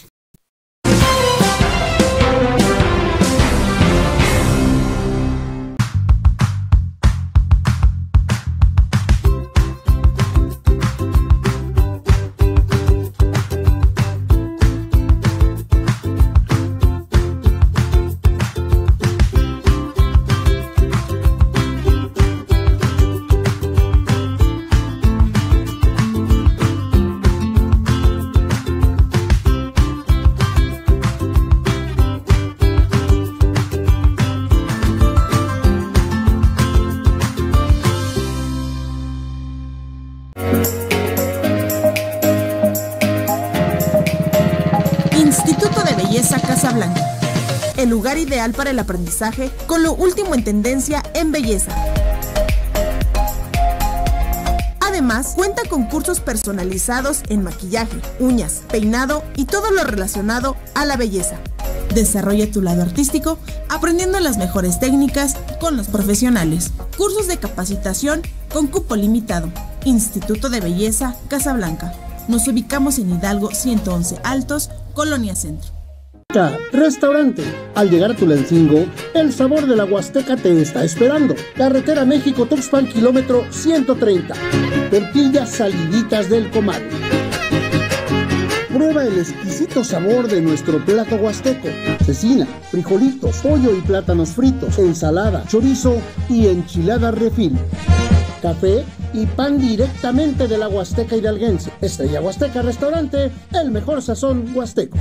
El lugar ideal para el aprendizaje con lo último en tendencia en belleza. Además, cuenta con cursos personalizados en maquillaje, uñas, peinado y todo lo relacionado a la belleza. Desarrolla tu lado artístico aprendiendo las mejores técnicas con los profesionales. Cursos de capacitación con cupo limitado. Instituto de Belleza Casablanca. Nos ubicamos en Hidalgo ciento once Altos, Colonia Centro. Restaurante. Al llegar a Tulancingo, el sabor de la Huasteca te está esperando. Carretera México-Tuxpan, kilómetro ciento treinta. Tortillas saliditas del comal. Prueba el exquisito sabor de nuestro plato huasteco. Cecina, frijolitos, pollo y plátanos fritos, ensalada, chorizo y enchilada refil. Café y pan directamente de la Huasteca hidalguense. Estrella Huasteca Restaurante, el mejor sazón huasteco.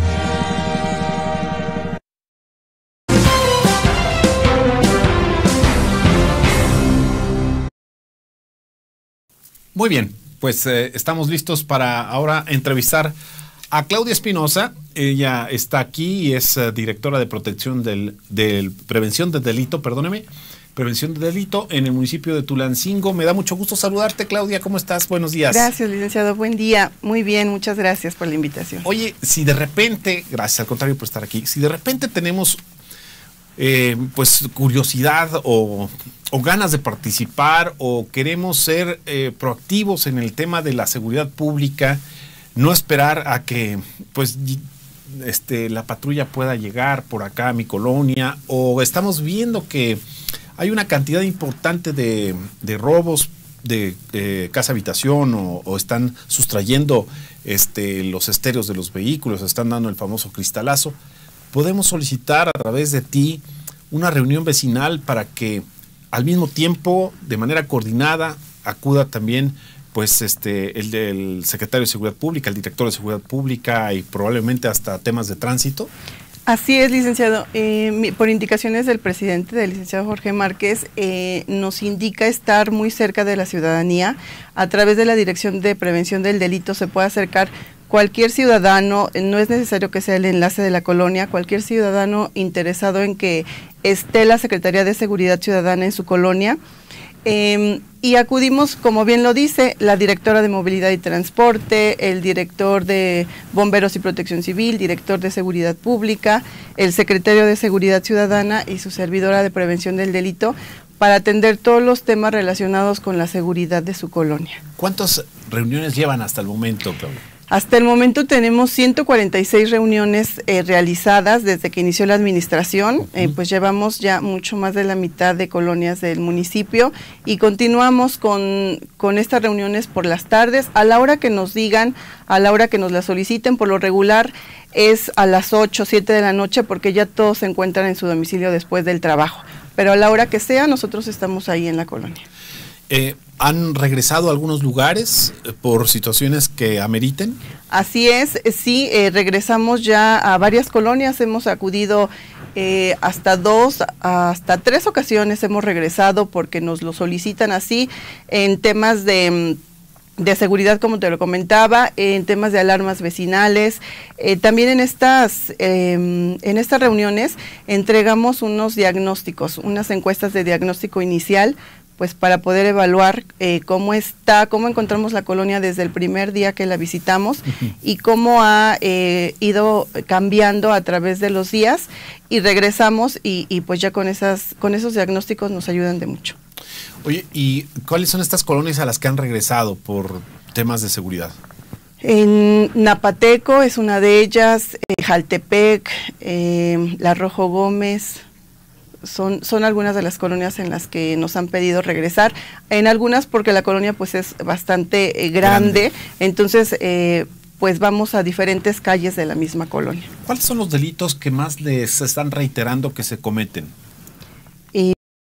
Muy bien, pues eh, estamos listos para ahora entrevistar a Claudia Espinosa. Ella está aquí y es uh, directora de protección del, del prevención del delito, perdóneme, prevención del delito en el municipio de Tulancingo. Me da mucho gusto saludarte, Claudia. ¿Cómo estás? Buenos días. Gracias, licenciado. Buen día. Muy bien, muchas gracias por la invitación. Oye, si de repente, gracias al contrario por estar aquí, si de repente tenemos eh, pues curiosidad o, o ganas de participar o queremos ser eh, proactivos en el tema de la seguridad pública, no esperar a que pues este, la patrulla pueda llegar por acá a mi colonia, o estamos viendo que hay una cantidad importante de, de robos de eh, casa habitación o, o están sustrayendo este, los estéreos de los vehículos, están dando el famoso cristalazo. Podemos solicitar a través de ti una reunión vecinal para que al mismo tiempo, de manera coordinada, acuda también pues este el del secretario de Seguridad Pública, el director de Seguridad Pública y probablemente hasta temas de tránsito. Así es, licenciado. Eh, por indicaciones del presidente, del licenciado Jorge Márquez, eh, nos indica estar muy cerca de la ciudadanía. A través de la Dirección de Prevención del Delito se puede acercar cualquier ciudadano, no es necesario que sea el enlace de la colonia, cualquier ciudadano interesado en que esté la Secretaría de Seguridad Ciudadana en su colonia. Eh, y acudimos, como bien lo dice, la directora de Movilidad y Transporte, el director de Bomberos y Protección Civil, director de Seguridad Pública, el secretario de Seguridad Ciudadana y su servidora de Prevención del Delito, para atender todos los temas relacionados con la seguridad de su colonia. ¿Cuántas reuniones llevan hasta el momento, Claudia? Hasta el momento tenemos ciento cuarenta y seis reuniones eh, realizadas desde que inició la administración, uh-huh. eh, pues llevamos ya mucho más de la mitad de colonias del municipio y continuamos con, con estas reuniones por las tardes, a la hora que nos digan, a la hora que nos la soliciten. Por lo regular es a las ocho, siete de la noche, porque ya todos se encuentran en su domicilio después del trabajo, pero a la hora que sea nosotros estamos ahí en la colonia. Eh, ¿Han regresado a algunos lugares por situaciones que ameriten? Así es, sí, eh, regresamos ya a varias colonias, hemos acudido eh, hasta dos, hasta tres ocasiones hemos regresado porque nos lo solicitan así en temas de... de seguridad, como te lo comentaba, en temas de alarmas vecinales. Eh, también en estas, eh, en estas reuniones entregamos unos diagnósticos, unas encuestas de diagnóstico inicial, pues para poder evaluar eh, cómo está, cómo encontramos la colonia desde el primer día que la visitamos uh-huh. y cómo ha eh, ido cambiando a través de los días, y regresamos y, y pues ya con, esas, con esos diagnósticos nos ayudan de mucho. Oye, ¿y cuáles son estas colonias a las que han regresado por temas de seguridad? En Napateco es una de ellas, eh, Jaltepec, eh, La Rojo Gómez, son, son algunas de las colonias en las que nos han pedido regresar, en algunas porque la colonia pues es bastante eh, grande, grande, entonces eh, pues vamos a diferentes calles de la misma colonia. ¿Cuáles son los delitos que más les están reiterando que se cometen? Y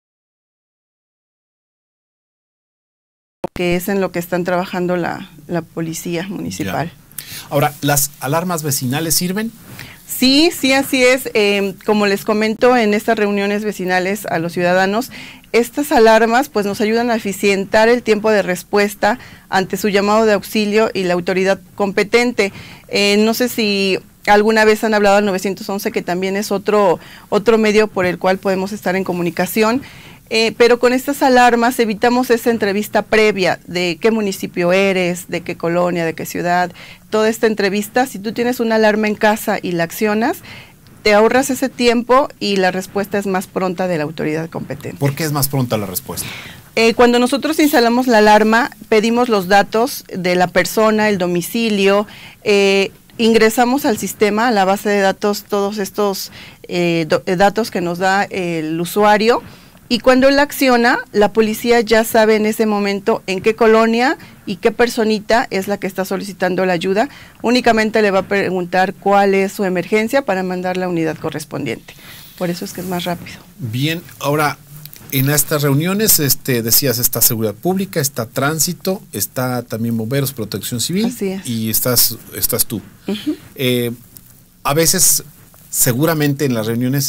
que es en lo que están trabajando la, la policía municipal. Ya. Ahora, ¿las alarmas vecinales sirven? Sí, sí, así es. Eh, como les comento en estas reuniones vecinales a los ciudadanos, estas alarmas pues nos ayudan a eficientar el tiempo de respuesta ante su llamado de auxilio y la autoridad competente. Eh, no sé si alguna vez han hablado al nueve once, que también es otro, otro medio por el cual podemos estar en comunicación. Eh, pero con estas alarmas evitamos esa entrevista previa de qué municipio eres, de qué colonia, de qué ciudad, toda esta entrevista. Si tú tienes una alarma en casa y la accionas, te ahorras ese tiempo y la respuesta es más pronta de la autoridad competente. ¿Por qué es más pronta la respuesta? Eh, cuando nosotros instalamos la alarma, pedimos los datos de la persona, el domicilio, eh, ingresamos al sistema, a la base de datos, todos estos eh, do, datos que nos da el usuario. Y cuando él acciona, la policía ya sabe en ese momento en qué colonia y qué personita es la que está solicitando la ayuda. Únicamente le va a preguntar cuál es su emergencia para mandar la unidad correspondiente. Por eso es que es más rápido. Bien, ahora, en estas reuniones, este, decías, está seguridad pública, está tránsito, está también bomberos, protección civil. Así es. Y estás, estás tú. Uh-huh. eh, a veces, seguramente en las reuniones,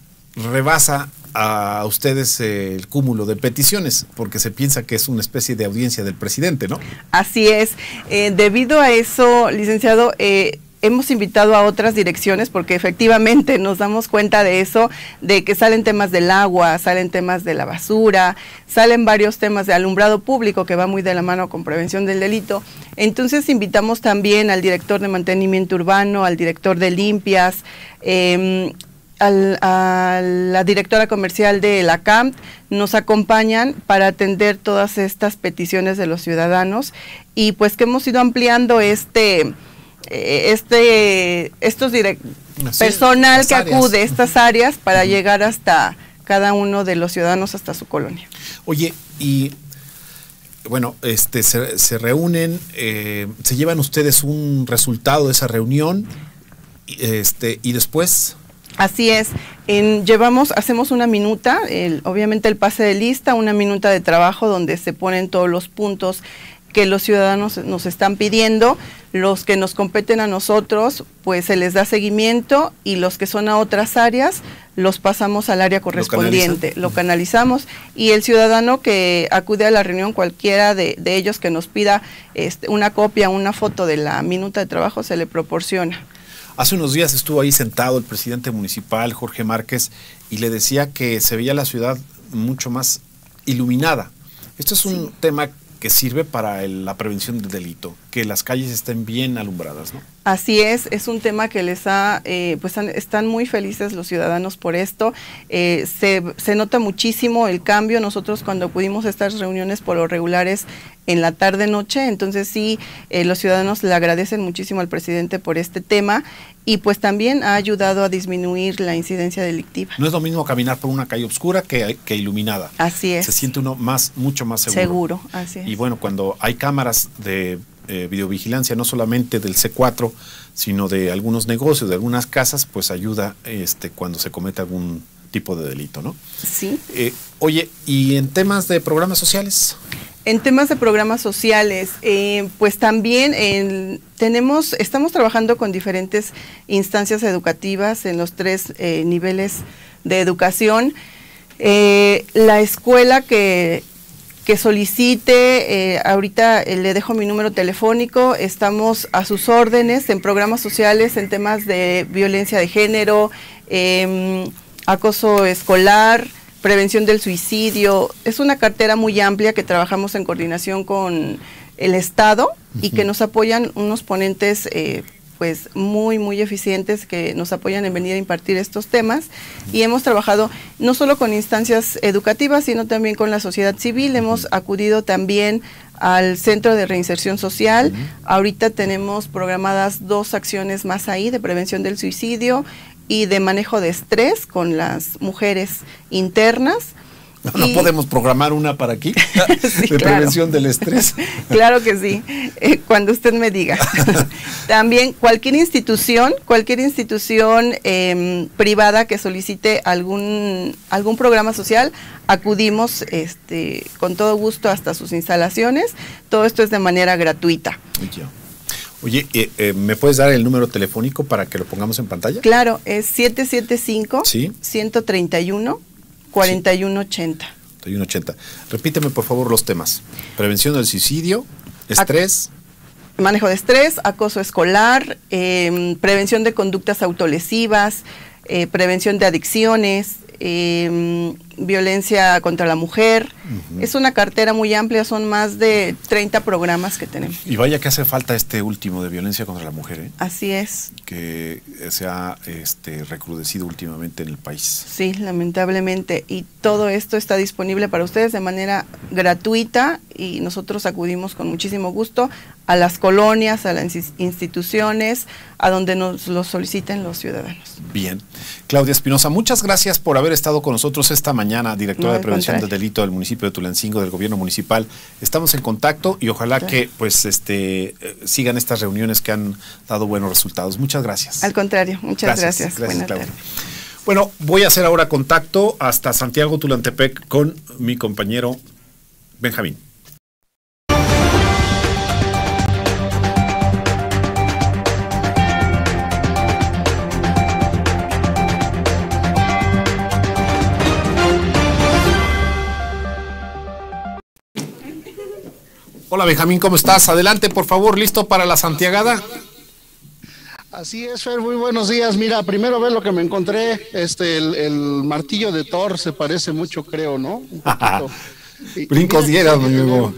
rebasa a ustedes eh, el cúmulo de peticiones, porque se piensa que es una especie de audiencia del presidente, ¿no? Así es. Eh, debido a eso, licenciado, eh, hemos invitado a otras direcciones, porque efectivamente nos damos cuenta de eso, de que salen temas del agua, salen temas de la basura, salen varios temas de alumbrado público, que va muy de la mano con prevención del delito. Entonces invitamos también al director de mantenimiento urbano, al director de limpias, eh, Al, a la directora comercial de la C A M P, nos acompañan para atender todas estas peticiones de los ciudadanos, y pues que hemos ido ampliando este este estos direct, sí, personal que áreas. acude a estas áreas para uh-huh. llegar hasta cada uno de los ciudadanos, hasta su colonia. Oye, y bueno, este se, se reúnen, eh, se llevan ustedes un resultado de esa reunión, este y después... Así es, en, llevamos, hacemos una minuta, el, obviamente el pase de lista, una minuta de trabajo donde se ponen todos los puntos que los ciudadanos nos están pidiendo, los que nos competen a nosotros, pues se les da seguimiento, y los que son a otras áreas, los pasamos al área correspondiente, lo, lo canalizamos, y el ciudadano que acude a la reunión, cualquiera de, de ellos que nos pida este, una copia, una foto de la minuta de trabajo, se le proporciona. Hace unos días estuvo ahí sentado el presidente municipal, Jorge Márquez, y le decía que se veía la ciudad mucho más iluminada. Esto es un sí. tema que sirve para el, la prevención del delito, que las calles estén bien alumbradas, ¿no? Así es, es un tema que les ha, eh, pues han, están muy felices los ciudadanos por esto, eh, se, se nota muchísimo el cambio. Nosotros cuando acudimos a estas reuniones por lo regulares en la tarde-noche, entonces sí, eh, los ciudadanos le agradecen muchísimo al presidente por este tema, y pues también ha ayudado a disminuir la incidencia delictiva. No es lo mismo caminar por una calle oscura que, que iluminada. Así es. Se siente uno más, mucho más seguro. Seguro, así es. Y bueno, cuando hay cámaras de eh, videovigilancia, no solamente del C cuatro, sino de algunos negocios, de algunas casas, pues ayuda este cuando se comete algún tipo de delito, ¿no? Sí. Eh, oye, ¿y en temas de programas sociales? En temas de programas sociales, eh, pues también en, tenemos, estamos trabajando con diferentes instancias educativas en los tres eh, niveles de educación. Eh, la escuela que, que solicite, eh, ahorita eh, le dejo mi número telefónico, estamos a sus órdenes en programas sociales, en temas de violencia de género, eh, acoso escolar, prevención del suicidio. Es una cartera muy amplia que trabajamos en coordinación con el Estado y que nos apoyan unos ponentes eh, pues muy muy eficientes que nos apoyan en venir a impartir estos temas, y hemos trabajado no solo con instancias educativas sino también con la sociedad civil. Hemos acudido también al Centro de Reinserción Social. Uh-huh. Ahorita tenemos programadas dos acciones más ahí de prevención del suicidio y de manejo de estrés con las mujeres internas. ¿No y... podemos programar una para aquí? Sí, de claro. Prevención del estrés. Claro que sí, eh, cuando usted me diga. También cualquier institución, cualquier institución eh, privada que solicite algún, algún programa social, acudimos este, con todo gusto hasta sus instalaciones. Todo esto es de manera gratuita. Oye, eh, eh, ¿me puedes dar el número telefónico para que lo pongamos en pantalla? Claro, es siete siete cinco, ¿sí? uno tres uno, cuatro uno ocho cero. cuarenta y uno ochenta. Repíteme, por favor, los temas. Prevención del suicidio, estrés. Ac- manejo de estrés, acoso escolar, eh, prevención de conductas autolesivas, eh, prevención de adicciones, eh, violencia contra la mujer. Uh-huh. Es una cartera muy amplia, son más de treinta programas que tenemos. Y vaya que hace falta este último de violencia contra la mujer, ¿eh? Así es. Que se ha este, recrudecido últimamente en el país. Sí, lamentablemente. Y todo esto está disponible para ustedes de manera gratuita, y nosotros acudimos con muchísimo gusto a las colonias, a las instituciones, a donde nos lo soliciten los ciudadanos. Bien. Claudia Espinosa, muchas gracias por haber estado con nosotros esta mañana, directora no, de Prevención contrario. del Delito del municipio de Tulancingo, del gobierno municipal. Estamos en contacto y ojalá claro. que pues este eh, sigan estas reuniones que han dado buenos resultados. Muchas gracias. Al contrario, muchas gracias. Gracias, gracias Claudia. Bueno, voy a hacer ahora contacto hasta Santiago Tulantepec con mi compañero Benjamín. Hola Benjamín, ¿cómo estás? Adelante, por favor, ¿listo para la santiagada? Así es, Fer, muy buenos días. Mira, primero ver lo que me encontré, este, el, el martillo de Thor se parece mucho, creo, ¿no? Un poquito. Y, Brincos dieras, mi amigo.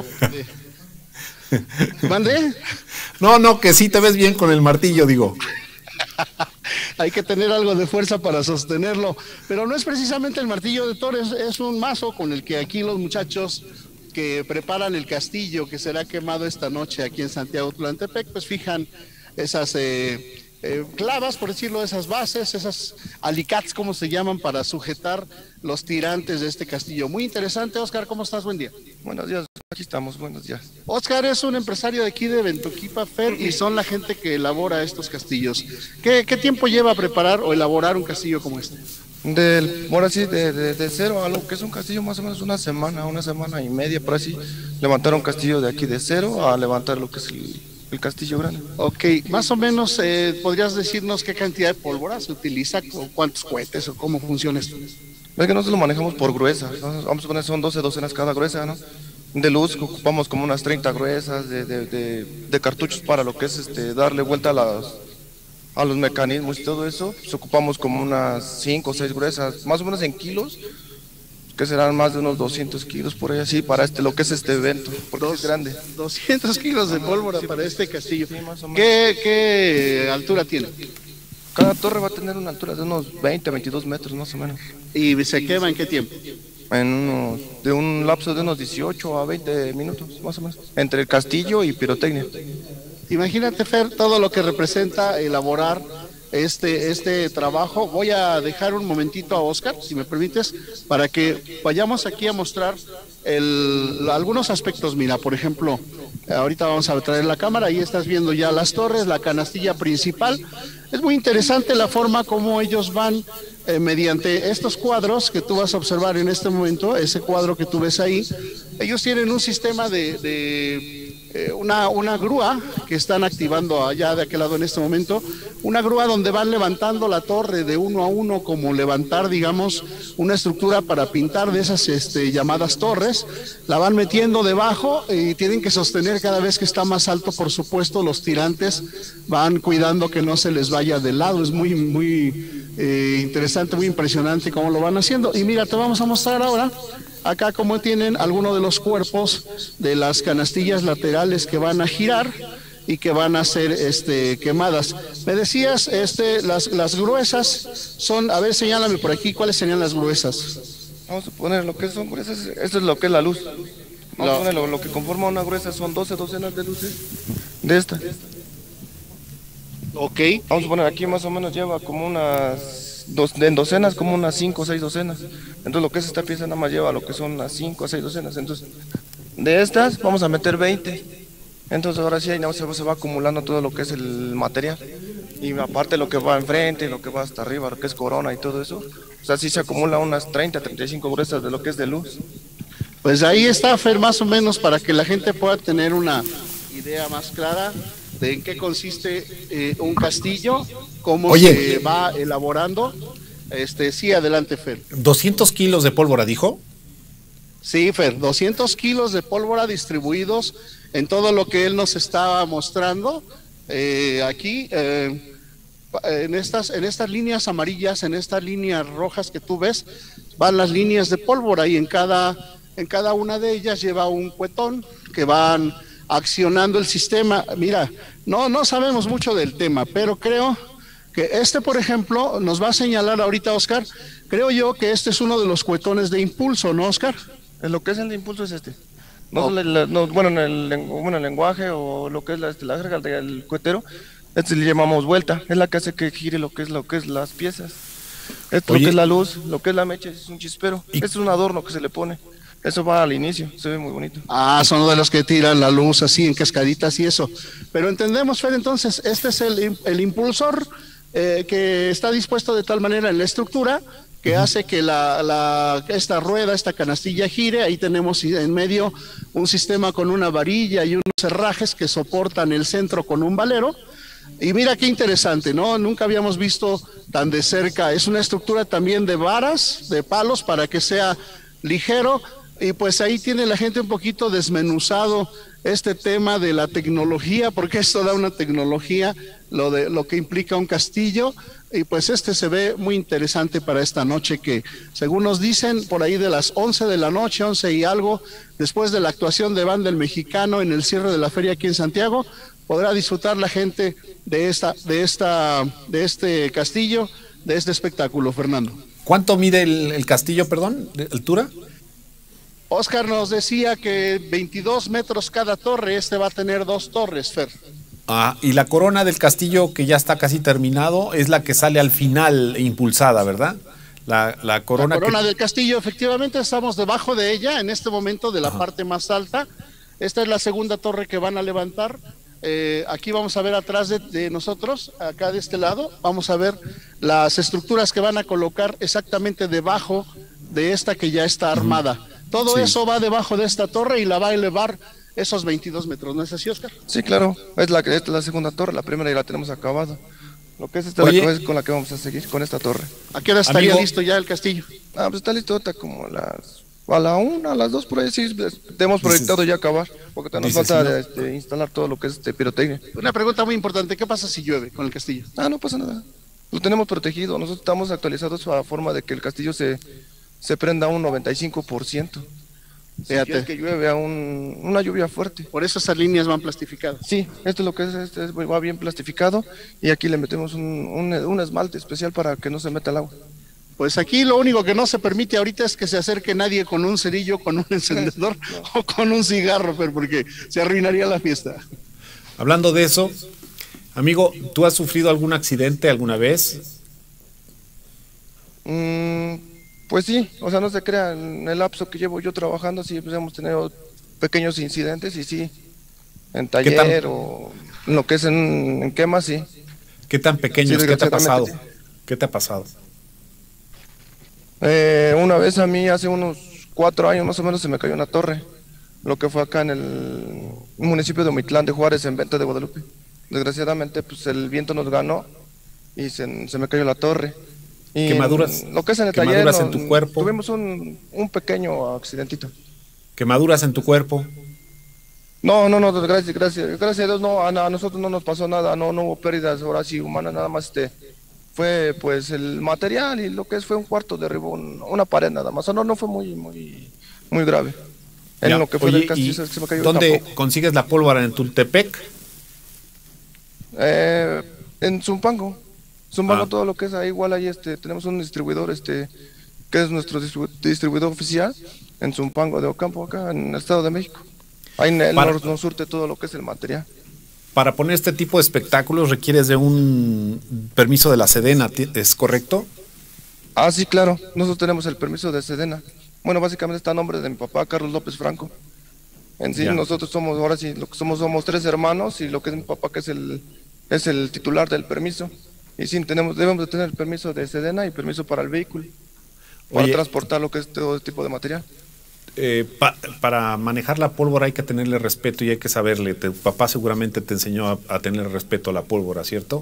¿Mande? No, no, que sí te ves bien con el martillo, digo. Hay que tener algo de fuerza para sostenerlo, pero no es precisamente el martillo de Thor, es, es un mazo con el que aquí los muchachos que preparan el castillo que será quemado esta noche aquí en Santiago Tulantepec, pues fijan esas eh, eh, clavas, por decirlo, esas bases, esas alicates, como se llaman, para sujetar los tirantes de este castillo. Muy interesante. Oscar, ¿cómo estás? Buen día. Buenos días, aquí estamos, buenos días. Oscar es un empresario de aquí de Ventoquipa, Fer, y son la gente que elabora estos castillos. ¿Qué, qué tiempo lleva a preparar o elaborar un castillo como este? Del, ahora sí, de, de, de cero a lo que es un castillo, más o menos una semana, una semana y media, por así, levantar un castillo de aquí de cero a levantar lo que es el, el castillo grande. Ok, más o menos, eh, ¿podrías decirnos qué cantidad de pólvora se utiliza, o cuántos cohetes, o cómo funciona esto? Es que nosotros lo manejamos por gruesa, ¿no? Vamos a poner, son doce docenas cada gruesa, ¿no? De luz ocupamos como unas treinta gruesas, de, de, de, de cartuchos para lo que es este darle vuelta a las... a los mecanismos y todo eso, pues ocupamos como unas cinco o seis gruesas, más o menos en kilos, que serán más de unos doscientos kilos por ahí así, para este lo que es este evento, porque Dos, es grande. doscientos kilos de pólvora para este castillo. Sí, más o menos. ¿Qué, ¿Qué altura tiene? Cada torre va a tener una altura de unos veinte, veintidós metros más o menos. ¿Y se quema en qué tiempo? En unos, de un lapso de unos dieciocho a veinte minutos, más o menos, entre el castillo y pirotecnia. Imagínate, Fer, todo lo que representa elaborar este, este trabajo. Voy a dejar un momentito a Oscar, si me permites, para que vayamos aquí a mostrar el, algunos aspectos. Mira, por ejemplo, ahorita vamos a traer la cámara, ahí estás viendo ya las torres, la canastilla principal. Es muy interesante la forma como ellos van eh, mediante estos cuadros que tú vas a observar en este momento, ese cuadro que tú ves ahí. Ellos tienen un sistema de, de eh, una, una grúa que están activando allá de aquel lado en este momento, una grúa donde van levantando la torre de uno a uno, como levantar, digamos, una estructura para pintar de esas este, llamadas torres, la van metiendo debajo y tienen que sostener cada vez que está más alto, por supuesto, los tirantes van cuidando que no se les vaya de lado. Es muy, muy eh, interesante, muy impresionante cómo lo van haciendo. Y mira, te vamos a mostrar ahora acá cómo tienen algunos de los cuerpos de las canastillas laterales que van a girar y que van a ser este, quemadas. Me decías, este, las, las gruesas son, a ver, señálame por aquí, ¿cuáles serían las gruesas? Vamos a poner lo que son gruesas, esto es lo que es la luz. Vamos a poner lo, lo que conforma una gruesa, son doce docenas de luces de esta. Ok. Vamos a poner aquí más o menos lleva como unas, dos, en docenas como unas cinco o seis docenas. Entonces lo que es esta pieza nada más lleva lo que son unas cinco o seis docenas. Entonces de estas vamos a meter veinte. Entonces ahora sí ahí no, se, se va acumulando todo lo que es el material. Y aparte lo que va enfrente, lo que va hasta arriba, lo que es corona y todo eso. O sea, sí se acumula unas treinta, treinta y cinco gruesas de lo que es de luz. Pues ahí está, Fer, más o menos para que la gente pueda tener una idea más clara de en qué consiste eh, un castillo, cómo Oye. se va elaborando. Este, sí, adelante, Fer. ¿doscientos kilos de pólvora, dijo? Sí, Fer, doscientos kilos de pólvora distribuidos en todo lo que él nos estaba mostrando. Eh, aquí, eh, en, estas, en estas líneas amarillas, en estas líneas rojas que tú ves, van las líneas de pólvora y en cada, en cada una de ellas lleva un cuetón que van accionando el sistema. Mira, no, no sabemos mucho del tema, pero creo que este, por ejemplo, nos va a señalar ahorita Oscar, creo yo que este es uno de los cuetones de impulso, ¿no, Oscar? En lo que es el de impulso es este. No, oh. la, no, bueno, en el, bueno, el lenguaje o lo que es la, la jerga del cuetero, este le llamamos vuelta, es la que hace que gire lo que es lo que es las piezas. Esto lo que es la luz, lo que es la mecha, es un chispero. Este es un adorno que se le pone. Eso va al inicio, se ve muy bonito. Ah, son de los que tiran la luz así en cascaditas y eso. Pero entendemos, Fer, entonces, este es el, el impulsor eh, que está dispuesto de tal manera en la estructura que uh-huh. hace que la, la, esta rueda, esta canastilla gire. Ahí tenemos en medio un sistema con una varilla y unos herrajes que soportan el centro con un valero. Y mira qué interesante, ¿no? Nunca habíamos visto tan de cerca. Es una estructura también de varas, de palos, para que sea ligero. Y pues ahí tiene la gente un poquito desmenuzado este tema de la tecnología, porque esto da una tecnología, lo de lo que implica un castillo, y pues este se ve muy interesante para esta noche que, según nos dicen, por ahí de las once de la noche, once y algo, después de la actuación de Banda El Mexicano en el cierre de la feria aquí en Santiago, podrá disfrutar la gente de esta, de esta, de este castillo, de este espectáculo, Fernando. ¿Cuánto mide el, el castillo, perdón, de altura? Oscar nos decía que veintidós metros cada torre, este va a tener dos torres, Fer. Ah, y la corona del castillo, que ya está casi terminado, es la que sale al final impulsada, ¿verdad? La, la corona, la corona que... del castillo, efectivamente, estamos debajo de ella, en este momento de la Ajá. parte más alta. Esta es la segunda torre que van a levantar. Eh, aquí vamos a ver atrás de, de nosotros, acá de este lado, vamos a ver las estructuras que van a colocar exactamente debajo de esta que ya está armada. Uh-huh. Todo sí. eso va debajo de esta torre y la va a elevar esos veintidós metros, ¿no es así, Oscar? Sí, claro, es la, es la segunda torre, la primera ya la tenemos acabada. Lo que es esta Oye, la con la que vamos a seguir, con esta torre. ¿A qué hora estaría amigo, listo ya el castillo? Ah, pues está listo ahorita como a las, a la una, a las dos por ahí, sí, hemos proyectado ya acabar, porque nos falta sí, ¿no? este, instalar todo lo que es este, pirotecnia. Una pregunta muy importante, ¿qué pasa si llueve con el castillo? Ah, no pasa nada, lo tenemos protegido, nosotros estamos actualizados a forma de que el castillo se... se prenda a un noventa y cinco por ciento. Si es que llueve a un, una lluvia fuerte. Por eso esas líneas van plastificadas. Sí, esto es lo que es, este es, va bien plastificado y aquí le metemos un, un, un esmalte especial para que no se meta el agua. Pues aquí lo único que no se permite ahorita es que se acerque nadie con un cerillo, con un encendedor no. o con un cigarro, pero porque se arruinaría la fiesta. Hablando de eso, amigo, ¿tú has sufrido algún accidente alguna vez? Mm, Pues sí, o sea, no se crea, en el lapso que llevo yo trabajando, sí, pues hemos tenido pequeños incidentes y sí, en taller o en lo que es en, en quemas, sí. ¿Qué tan pequeños? Sí, ¿Qué te ha pasado? sí. ¿Qué te ha pasado? Eh, una vez a mí, hace unos cuatro años más o menos, se me cayó una torre, lo que fue acá en el municipio de Omitlán de Juárez, en Venta de Guadalupe. Desgraciadamente, pues el viento nos ganó y se, se me cayó la torre. Y ¿Quemaduras? En, lo que es en el ¿Quemaduras taller, en tu cuerpo? Tuvimos un, un pequeño accidentito. ¿Quemaduras en tu cuerpo? No, no, no, gracias, gracias, gracias a Dios, no, a, a nosotros no nos pasó nada, no, no hubo pérdidas ahora sí humanas, nada más este, fue pues el material y lo que es fue un cuarto, derribó un, una pared nada más, o no, no fue muy, muy, muy grave. En Ya. lo que fue Oye, del castillo, ¿y se me cayó ¿dónde tampoco. consigues la pólvora? ¿En Tultepec? Eh, en Zumpango, Zumpango Ah. todo lo que es ahí, igual ahí este, tenemos un distribuidor, este, que es nuestro distribu- distribuidor oficial, en Zumpango de Ocampo, acá en el Estado de México. Ahí él Para- nos, nos surte todo lo que es el material. Para poner este tipo de espectáculos requieres de un permiso de la Sedena, ¿ti- ¿es correcto? Ah, sí, claro. Nosotros tenemos el permiso de Sedena. Bueno, básicamente está a nombre de mi papá, Carlos López Franco. En sí, Ya. nosotros somos, ahora sí, lo que somos, somos tres hermanos y lo que es mi papá, que es el, es el titular del permiso. Y sí, tenemos, debemos de tener el permiso de Sedena y permiso para el vehículo, para Oye. transportar lo que es todo tipo de material. Eh, pa- para manejar la pólvora hay que tenerle respeto y hay que saberle. Tu papá seguramente te enseñó a, a tener respeto a la pólvora, ¿cierto?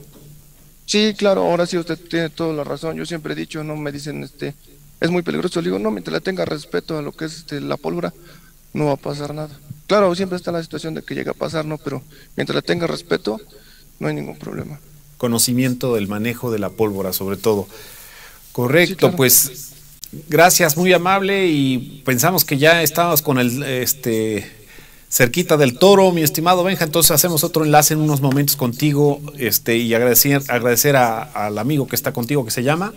Sí, claro, ahora sí usted tiene toda la razón. Yo siempre he dicho, no me dicen, este, es muy peligroso. Le digo, no, mientras le tenga respeto a lo que es este, la pólvora, no va a pasar nada. Claro, siempre está la situación de que llega a pasar, ¿no? Pero mientras le tenga respeto, no hay ningún problema. Conocimiento del manejo de la pólvora, sobre todo. Correcto, Sí, claro. pues gracias, muy amable, y pensamos que ya estábamos con el este cerquita del Toro, mi estimado Benja, entonces hacemos otro enlace en unos momentos contigo, este, y agradecer, agradecer a- al amigo que está contigo, que se llama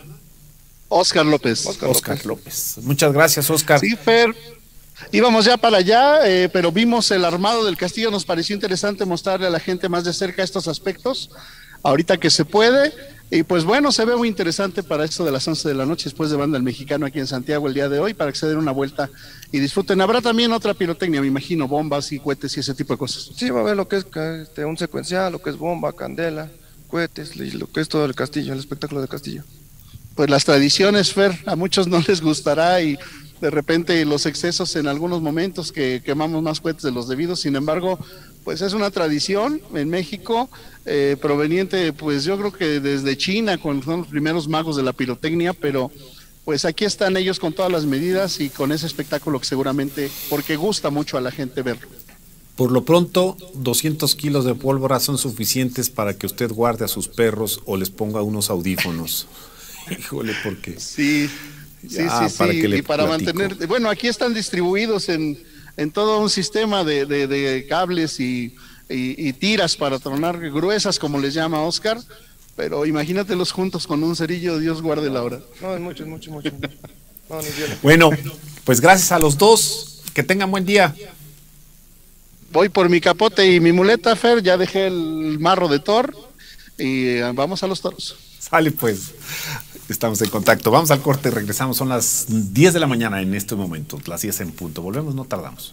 Óscar López. Óscar, Óscar López. Muchas gracias, Óscar. Sí, Fer. Íbamos ya para allá, eh, pero vimos el armado del castillo, nos pareció interesante mostrarle a la gente más de cerca estos aspectos, ahorita que se puede, y pues bueno, se ve muy interesante para esto de las once de la noche, después de Banda El Mexicano aquí en Santiago el día de hoy, para que se den una vuelta y disfruten. Habrá también otra pirotecnia, me imagino, bombas y cohetes y ese tipo de cosas. Sí, va a haber lo que es este, un secuencial, lo que es bomba, candela, cohetes, y lo que es todo el castillo, el espectáculo del castillo. Pues las tradiciones, Fer, a muchos no les gustará y de repente los excesos en algunos momentos que quemamos más cohetes de los debidos, sin embargo, pues es una tradición en México eh, proveniente, pues yo creo que desde China, con son los primeros magos de la pirotecnia, pero pues aquí están ellos con todas las medidas y con ese espectáculo que seguramente, porque gusta mucho a la gente verlo. Por lo pronto, doscientos kilos de pólvora son suficientes para que usted guarde a sus perros o les ponga unos audífonos. Híjole, porque... Sí, sí, Ya, sí, para sí, que le y para platico. mantener, bueno, aquí están distribuidos en, en todo un sistema de, de, de cables y, y, y tiras para tronar gruesas, como les llama Oscar, pero imagínatelos juntos con un cerillo, Dios guarde la hora. No, es mucho, es mucho, mucho. mucho. No, ni bien. Bueno, pues gracias a los dos, que tengan buen día. Voy por mi capote y mi muleta, Fer, ya dejé el marro de Thor y eh, vamos a los toros. Sale pues, estamos en contacto. Vamos al corte, regresamos, son las diez de la mañana en este momento, las diez en punto. Volvemos, no tardamos.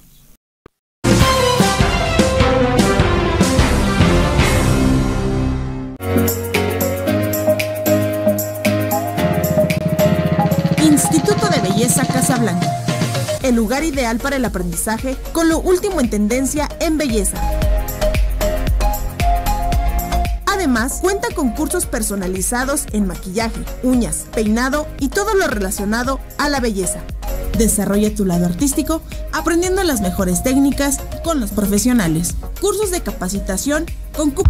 Instituto de Belleza Casablanca, el lugar ideal para el aprendizaje con lo último en tendencia en belleza. Además, cuenta con cursos personalizados en maquillaje, uñas, peinado y todo lo relacionado a la belleza. Desarrolla tu lado artístico aprendiendo las mejores técnicas con los profesionales. Cursos de capacitación con cu-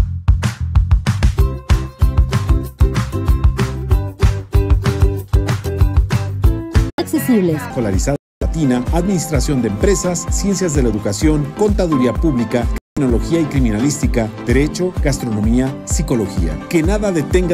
Accesibles. Escolarizada Latina, Administración de Empresas, Ciencias de la Educación, Contaduría Pública, Tecnología y Criminalística, Derecho, Gastronomía, Psicología. Que nada detenga.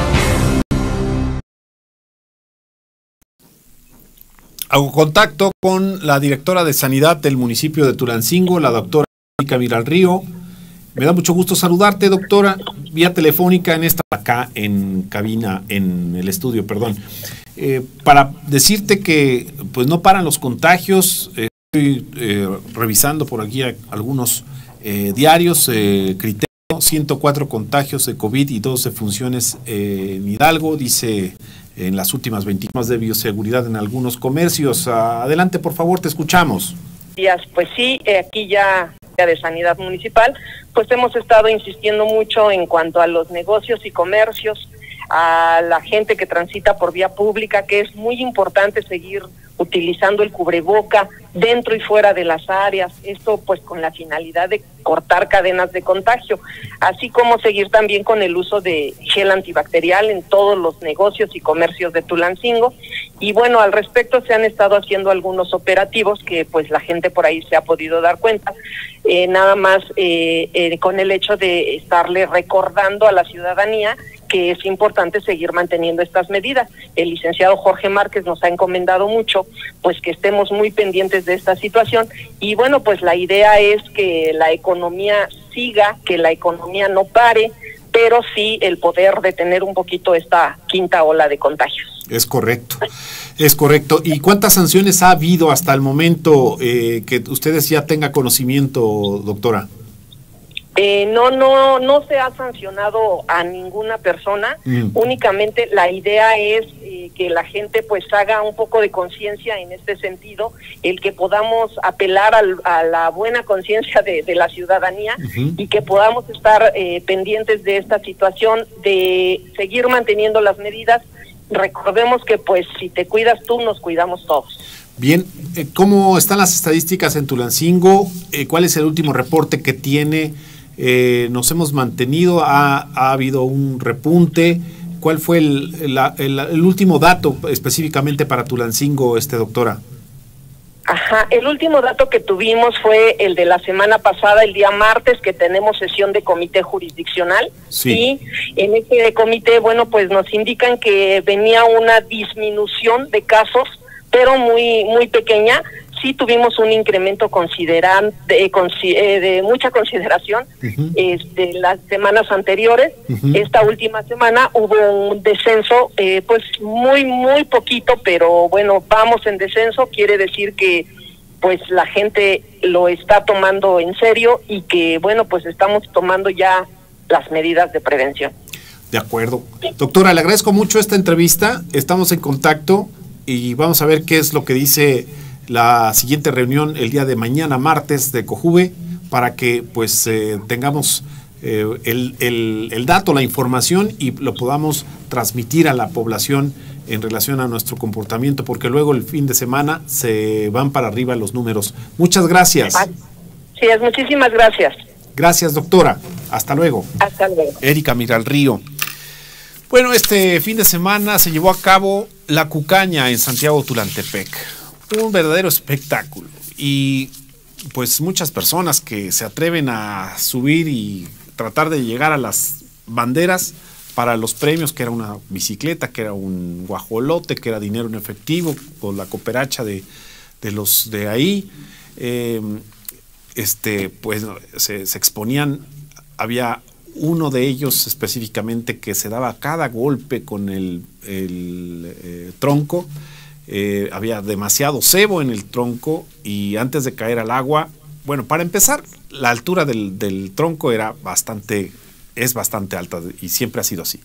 Hago contacto con la directora de Sanidad del municipio de Tulancingo, la doctora Mónica Viralrío. Me da mucho gusto saludarte, doctora, vía telefónica en esta acá en cabina, en el estudio, perdón. Eh, para decirte que pues no paran los contagios, eh, estoy eh, revisando por aquí algunos eh, diarios, eh, criterio, ciento cuatro contagios de COVID y dos defunciones eh, en Hidalgo, dice en las últimas veinticuatro horas de bioseguridad en algunos comercios. Adelante, por favor, te escuchamos. Pues sí, eh, aquí ya de Sanidad Municipal, pues hemos estado insistiendo mucho en cuanto a los negocios y comercios, a la gente que transita por vía pública, que es muy importante seguir utilizando el cubreboca dentro y fuera de las áreas, esto pues con la finalidad de cortar cadenas de contagio, así como seguir también con el uso de gel antibacterial en todos los negocios y comercios de Tulancingo. Y bueno, al respecto se han estado haciendo algunos operativos que pues la gente por ahí se ha podido dar cuenta, eh, nada más eh, eh, con el hecho de estarle recordando a la ciudadanía que es importante seguir manteniendo estas medidas. El licenciado Jorge Márquez nos ha encomendado mucho, pues que estemos muy pendientes de esta situación, y bueno, pues la idea es que la economía siga, que la economía no pare, pero sí el poder detener un poquito esta quinta ola de contagios. Es correcto, es correcto. ¿Y cuántas sanciones ha habido hasta el momento eh, que ustedes ya tengan conocimiento, doctora? Eh, no, no, no se ha sancionado a ninguna persona, mm. únicamente la idea es eh, que la gente pues haga un poco de conciencia en este sentido, el que podamos apelar al, a la buena conciencia de, de la ciudadanía, uh-huh. y que podamos estar eh, pendientes de esta situación, de seguir manteniendo las medidas. Recordemos que pues si te cuidas tú, nos cuidamos todos. Bien, eh, ¿cómo están las estadísticas en Tulancingo? Eh, ¿Cuál es el último reporte que tiene? Eh, nos hemos mantenido, ha, ha habido un repunte. ¿Cuál fue el, la, el, el último dato específicamente para Tulancingo, este doctora? Ajá, el último dato que tuvimos fue el de la semana pasada, el día martes, que tenemos sesión de comité jurisdiccional. Sí. Y en este comité, bueno, pues nos indican que venía una disminución de casos, pero muy muy pequeña. Sí tuvimos un incremento considerante, de, de, de mucha consideración, uh-huh. este, las semanas anteriores. Uh-huh. Esta última semana hubo un descenso, eh, pues muy, muy poquito, pero bueno, vamos en descenso, quiere decir que pues la gente lo está tomando en serio y que bueno, pues estamos tomando ya las medidas de prevención. De acuerdo. Doctora, le agradezco mucho esta entrevista, estamos en contacto y vamos a ver qué es lo que dice la siguiente reunión el día de mañana, martes, de COJUVE, para que pues eh, tengamos eh, el, el, el dato, la información y lo podamos transmitir a la población en relación a nuestro comportamiento, porque luego el fin de semana se van para arriba los números. Muchas gracias. Sí, es, muchísimas gracias. Gracias, doctora. Hasta luego. Hasta luego. Erika Miralrío. Bueno, este fin de semana se llevó a cabo la Cucaña en Santiago Tulantepec. Un verdadero espectáculo y pues muchas personas que se atreven a subir y tratar de llegar a las banderas para los premios, que era una bicicleta, que era un guajolote, que era dinero en efectivo o la cooperacha de, de los de ahí. Eh, este pues se, se exponían, había uno de ellos específicamente que se daba cada golpe con el, el eh, tronco. Eh, había demasiado cebo en el tronco y antes de caer al agua, bueno, para empezar, la altura del, del tronco era bastante, es bastante alta y siempre ha sido así.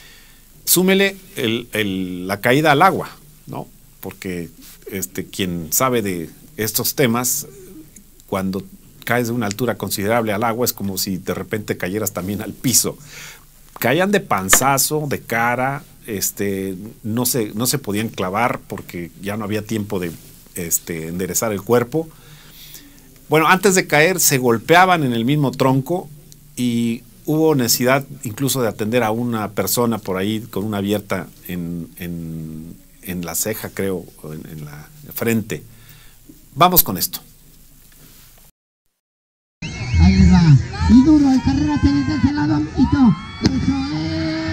Súmele el, el, la caída al agua, ¿no? Porque este, quien sabe de estos temas, cuando caes de una altura considerable al agua es como si de repente cayeras también al piso. Caían de panzazo, de cara. Este, no se, no se podían clavar porque ya no había tiempo de este, enderezar el cuerpo. Bueno, antes de caer se golpeaban en el mismo tronco y hubo necesidad incluso de atender a una persona por ahí con una abierta en, en, en la ceja, creo, en, en la frente. Vamos con esto. Ahí va. Y duro, el carrera se desde ese lado. Y todo. Eso es.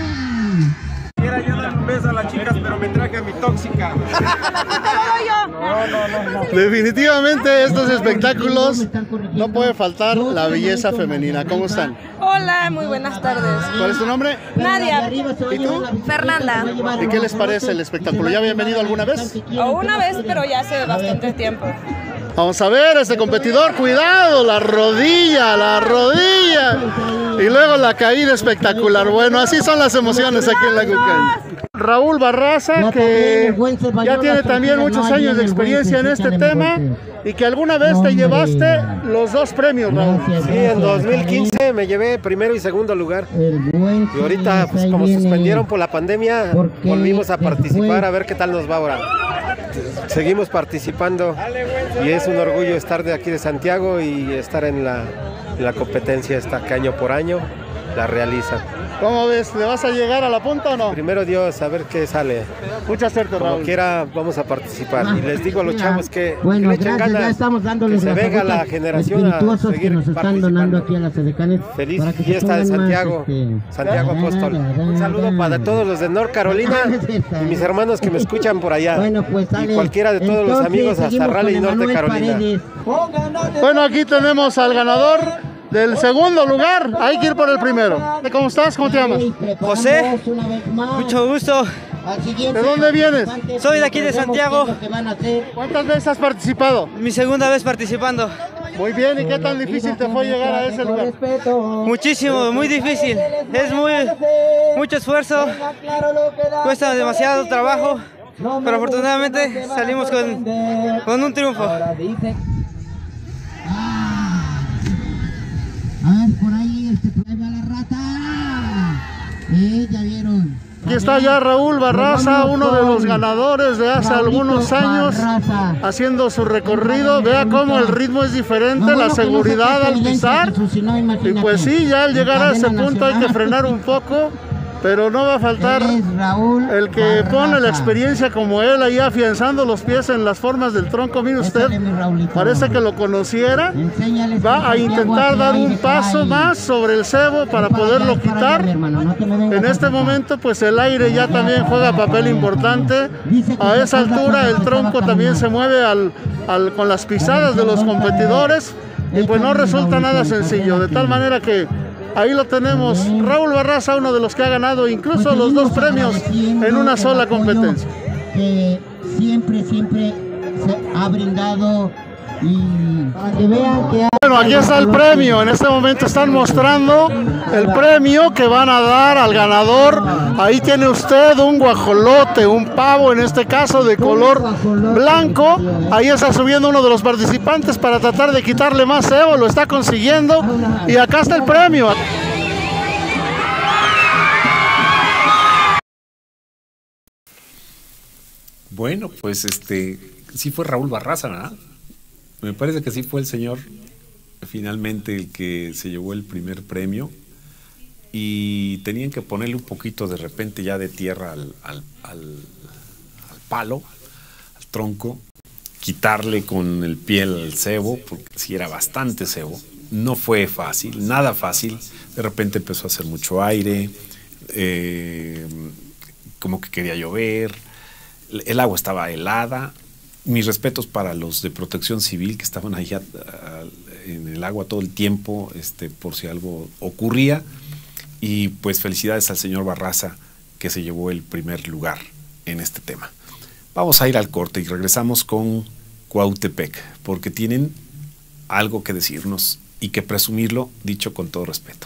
Quiero yo dar un beso a las chicas, pero me traje a mi tóxica. ¡Te lo doy yo! No, no, no, no. Definitivamente estos espectáculos no puede faltar la belleza femenina. ¿Cómo están? Hola, muy buenas tardes. ¿Cuál es tu nombre? Nadia. ¿Y tú? Fernanda. ¿Y qué les parece el espectáculo? ¿Ya habían venido alguna vez? O una vez, pero ya hace bastante tiempo. Vamos a ver, este competidor, cuidado, la rodilla, la rodilla. Y luego la caída espectacular. Bueno, así son las emociones aquí en la Cucañ. Raúl Barraza, que ya tiene también muchos años de experiencia en este tema y que alguna vez te llevaste los dos premios, Raúl. Sí, en dos mil quince me llevé primero y segundo lugar. Y ahorita, pues como suspendieron por la pandemia, volvimos a participar a ver qué tal nos va ahora. Seguimos participando y es un orgullo estar de aquí de Santiago y estar en la, en la competencia esta que año por año la realizan. ¿Cómo ves? ¿Le vas a llegar a la punta o no? Primero Dios, a ver qué sale. Mucha suerte, Raúl. Como quiera, vamos a participar. Y les digo a los chavos que, bueno, que le echen gracias, ganas, ya estamos dándoles que se venga la generación a seguir que nos están donando aquí a las edecanes. Feliz fiesta de Santiago, más, este... Santiago Apóstol. Un saludo para todos los de North Carolina y mis hermanos que me escuchan por allá. Bueno, pues, y cualquiera de todos Entonces, los amigos hasta Raleigh, Norte Carolina. Paredes. Bueno, aquí tenemos al ganador del segundo lugar. Hay que ir por el primero. ¿Cómo estás? ¿Cómo te llamas? José, mucho gusto. ¿De dónde vienes? Soy de aquí de Santiago. ¿Cuántas veces has participado? Mi segunda vez participando. Muy bien, ¿y qué tan difícil te fue llegar a ese lugar? Muchísimo, muy difícil. Es muy mucho esfuerzo, cuesta demasiado trabajo, pero afortunadamente salimos con, con un triunfo. A ver, por ahí, este, por ahí va la rata. Eh, ya vieron. Aquí está ya Raúl Barraza, uno de los ganadores de hace algunos años, haciendo su recorrido. Vea cómo el ritmo es diferente, la seguridad al pisar. Y pues sí, ya al llegar a ese punto hay que frenar un poco. Pero no va a faltar el que pone la experiencia como él, ahí afianzando los pies en las formas del tronco. Mire usted, parece que lo conociera. Va a intentar dar un paso más sobre el cebo para poderlo quitar. En este momento, pues el aire ya también juega papel importante. A esa altura el tronco también se mueve al, al, con las pisadas de los competidores. Y pues no resulta nada sencillo, de tal manera que ahí lo tenemos, Raúl Barraza, uno de los que ha ganado incluso los dos premios en una sola competencia. Que siempre, siempre se ha brindado y para que vean que... Bueno, aquí está el premio, en este momento están mostrando el premio que van a dar al ganador. Ahí tiene usted un guajolote, un pavo, en este caso de color blanco. Ahí está subiendo uno de los participantes para tratar de quitarle más cebo, lo está consiguiendo. Y acá está el premio. Bueno, pues este, sí fue Raúl Barraza, ¿verdad? Me parece que sí fue el señor finalmente el que se llevó el primer premio y tenían que ponerle un poquito de repente ya de tierra al, al, al, al palo, al tronco, quitarle con el pie el cebo, porque sí era bastante cebo. No fue fácil, nada fácil. De repente empezó a hacer mucho aire, eh, como que quería llover, el agua estaba helada. Mis respetos para los de Protección Civil que estaban ahí a, a, en el agua todo el tiempo, este, por si algo ocurría. Y pues felicidades al señor Barraza que se llevó el primer lugar en este tema. Vamos a ir al corte y regresamos con Cuautepec, porque tienen algo que decirnos y que presumirlo, dicho con todo respeto.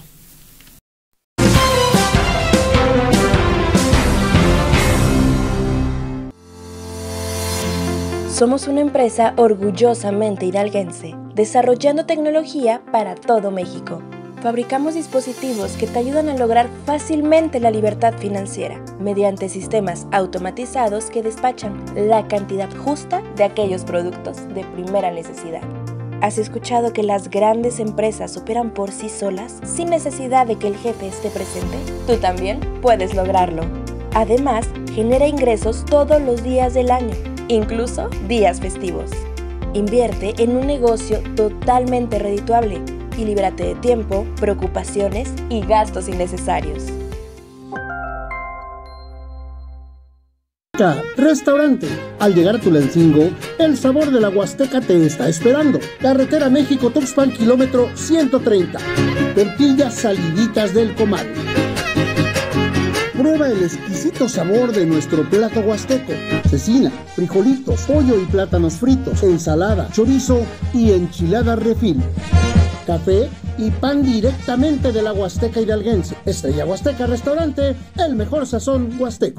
Somos una empresa orgullosamente hidalguense, desarrollando tecnología para todo México. Fabricamos dispositivos que te ayudan a lograr fácilmente la libertad financiera, mediante sistemas automatizados que despachan la cantidad justa de aquellos productos de primera necesidad. ¿Has escuchado que las grandes empresas operan por sí solas sin necesidad de que el jefe esté presente? Tú también puedes lograrlo. Además, genera ingresos todos los días del año, incluso días festivos. Invierte en un negocio totalmente redituable y líbrate de tiempo, preocupaciones y gastos innecesarios. Restaurante. Al llegar a Tulancingo, el sabor de la Huasteca te está esperando. Carretera México-Tuxpan, kilómetro ciento treinta. Tortillas saliditas del comal. Prueba el exquisito sabor de nuestro plato huasteco. Cecina, frijolitos, pollo y plátanos fritos, ensalada, chorizo y enchilada refil. Café y pan directamente de la Huasteca hidalguense. Estrella Huasteca Restaurante, el mejor sazón huasteco.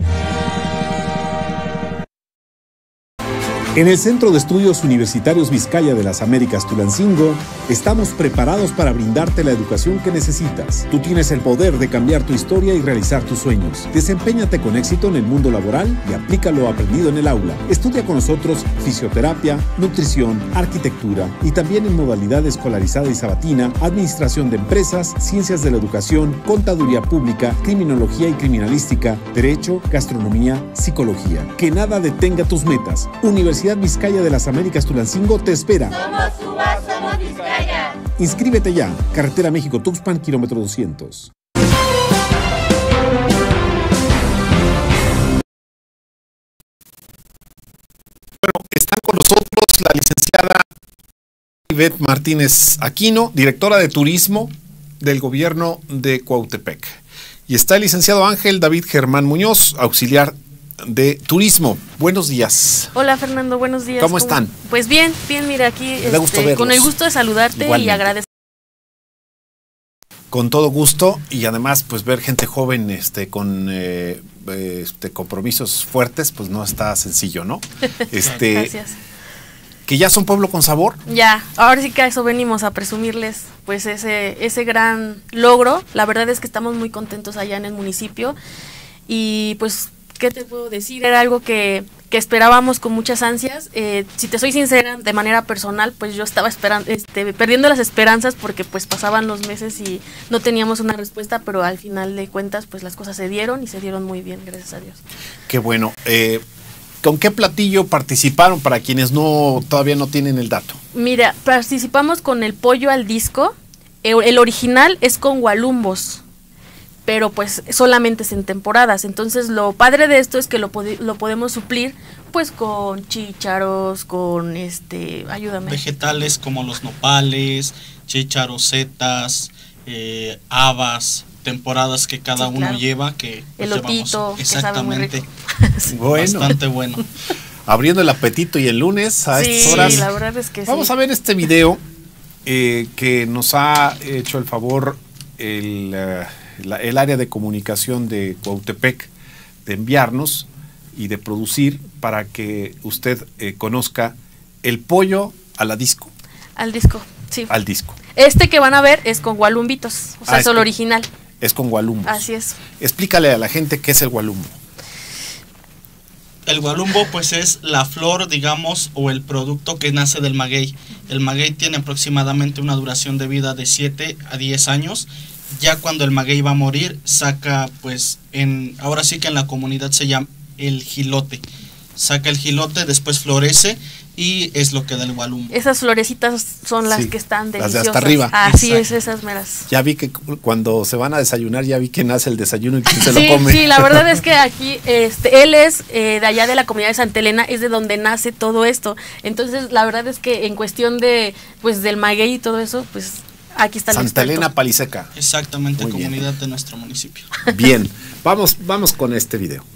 En el Centro de Estudios Universitarios Vizcaya de las Américas Tulancingo, estamos preparados para brindarte la educación que necesitas. Tú tienes el poder de cambiar tu historia y realizar tus sueños. Desempéñate con éxito en el mundo laboral y aplica lo aprendido en el aula. Estudia con nosotros fisioterapia, nutrición, arquitectura y también en modalidad escolarizada y sabatina, administración de empresas, ciencias de la educación, contaduría pública, criminología y criminalística, derecho, gastronomía, psicología. Que nada detenga tus metas. Universidad Vizcaya de las Américas Tulancingo te espera. Somos U B A, somos Vizcaya. Inscríbete ya. Carretera México-Tuxpan, kilómetro doscientos. Bueno, están con nosotros la licenciada Ivette Martínez Aquino, directora de Turismo del Gobierno de Cuautepec. Y está el licenciado Ángel David Germán Muñoz, auxiliar de Turismo. Buenos días. Hola Fernando, buenos días. ¿Cómo están? Pues bien, bien, mira aquí este, con el gusto de saludarte. Igualmente. Y agradecer. Con todo gusto y además pues ver gente joven este con eh, este, compromisos fuertes pues no está sencillo, ¿no? Este, Gracias. Que ya son pueblo con sabor. Ya, ahora sí que a eso venimos a presumirles pues ese, ese gran logro. La verdad es que estamos muy contentos allá en el municipio y pues ¿qué te puedo decir? Era algo que, que esperábamos con muchas ansias. Eh, si te soy sincera, de manera personal, pues yo estaba esperando, este, perdiendo las esperanzas porque pues pasaban los meses y no teníamos una respuesta, pero al final de cuentas pues las cosas se dieron y se dieron muy bien, gracias a Dios. Qué bueno. Eh, ¿Con qué platillo participaron para quienes no todavía no tienen el dato? Mira, participamos con el pollo al disco. El, el original es con gualumbos, pero pues solamente es en temporadas. Entonces lo padre de esto es que lo, pod lo podemos suplir pues con chícharos, con este, ayúdame. Vegetales como los nopales, chícharos, setas, eh, habas, temporadas que cada sí, uno claro. lleva, que pues, elotito, exactamente, que sabe muy rico. Bueno. Bastante bueno. Abriendo el apetito y el lunes a sí, estas horas. Sí, la verdad es que Vamos sí. a ver este video eh, que nos ha hecho el favor el... Uh, La, el área de comunicación de Cuautepec de enviarnos y de producir para que usted eh, conozca el pollo a la disco. Al disco, sí. Al disco. Este que van a ver es con gualumbitos, o sea, ah, es el original. Es con gualumbos. Así es. Explícale a la gente qué es el gualumbo. El gualumbo pues es la flor, digamos, o el producto que nace del maguey. El maguey tiene aproximadamente una duración de vida de siete a diez años. Ya cuando el maguey va a morir, saca pues, en ahora sí que en la comunidad se llama el jilote. Saca el jilote, después florece y es lo que da el gualumbo. Esas florecitas son las sí, que están deliciosas. Las de hasta arriba. Así es, esas meras. Ya vi que cuando se van a desayunar, ya vi quién hace el desayuno y quién se sí, lo come. Sí, la verdad es que aquí, este, él es eh, de allá de la comunidad de Santa Elena, es de donde nace todo esto. Entonces, la verdad es que en cuestión de, pues, del maguey y todo eso, pues, aquí está el Santa experto. Elena Paliseca. Exactamente, muy comunidad bien. De nuestro municipio. Bien, vamos, vamos con este video.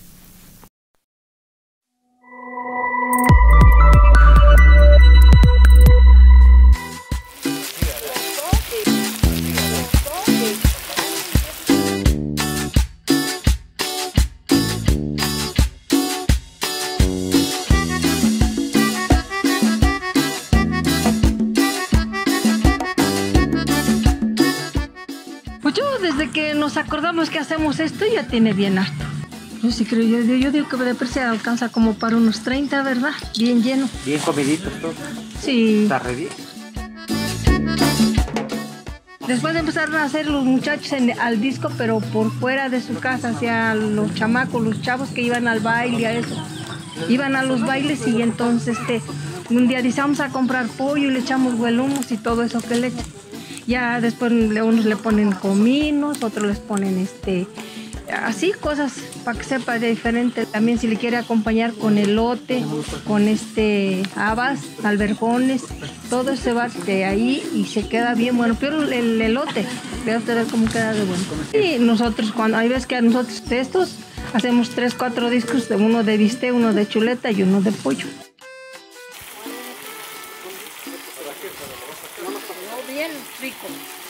Desde que nos acordamos que hacemos esto ya tiene bien harto. Yo sí creo, yo, yo, yo digo que de precio alcanza como para unos treinta, ¿verdad? Bien lleno. Bien comidito todo. Sí. Está re bien. Después de empezar a hacer los muchachos en, al disco, pero por fuera de su casa, hacia los chamacos, los chavos que iban al baile, a eso. Iban a los bailes y entonces este, un día dice, vamos a comprar pollo y le echamos huelumos y todo eso que le echan. Ya después unos le ponen cominos, otros les ponen este así cosas para que sepa de diferente. También si le quiere acompañar con elote, con este habas, alberjones, todo se va de ahí y se queda bien bueno. Pero el, el elote, vea usted cómo queda de bueno. Y nosotros, cuando hay veces que a nosotros de estos hacemos tres, cuatro discos, de uno de bistec, uno de chuleta y uno de pollo. Bien rico.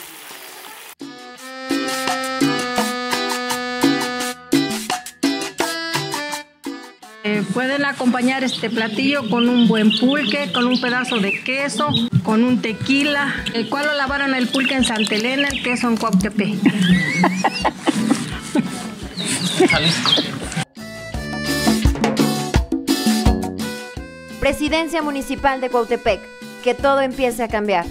Eh, pueden acompañar este platillo con un buen pulque, con un pedazo de queso, con un tequila. ¿El cual lo lavaron el pulque en Santa Elena, el queso en Cuautepec? Presidencia Municipal de Cuautepec. Que todo empiece a cambiar.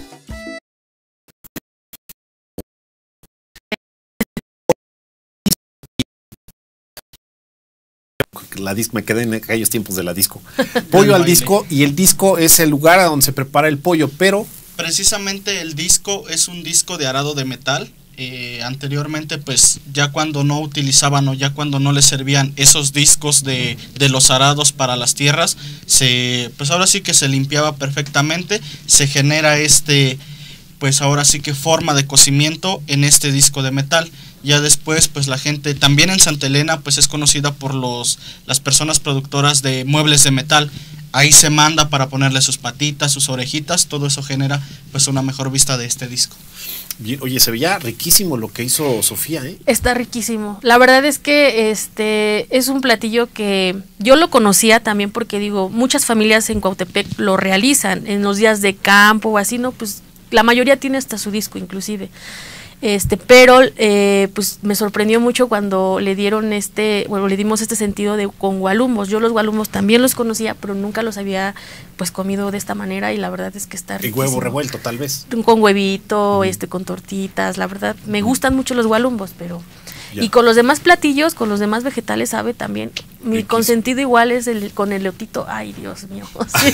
La disco, me quedé en aquellos tiempos de la disco. Pollo al disco, y el disco es el lugar a donde se prepara el pollo, pero... Precisamente el disco es un disco de arado de metal. Eh, anteriormente, pues ya cuando no utilizaban o ya cuando no les servían esos discos de, de los arados para las tierras, se, pues ahora sí que se limpiaba perfectamente, se genera este, pues ahora sí que forma de cocimiento en este disco de metal. Ya después, pues la gente, también en Santa Elena, pues es conocida por los, las personas productoras de muebles de metal. Ahí se manda para ponerle sus patitas, sus orejitas, todo eso genera pues una mejor vista de este disco. Bien, oye, se veía riquísimo lo que hizo Sofía, ¿eh? Está riquísimo. La verdad es que este es un platillo que yo lo conocía también porque digo, muchas familias en Cuautepec lo realizan en los días de campo o así, ¿no? Pues la mayoría tiene hasta su disco inclusive. Este, pero eh, pues me sorprendió mucho cuando le dieron este, bueno, le dimos este sentido de con gualumos. Yo los gualumos también los conocía, pero nunca los había pues comido de esta manera y la verdad es que está riquísimo. Y huevo revuelto, tal vez. Con huevito, uh-huh. este, con tortitas, la verdad, me gustan mucho los gualumbos, pero ya. Y con los demás platillos, con los demás vegetales, sabe también. Mi riquísimo. Consentido igual es el con el leotito. Ay, Dios mío. Sí.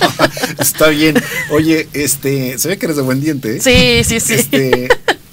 Está bien. Oye, este, se ve que eres de buen diente, ¿eh? Sí, sí, sí. Este,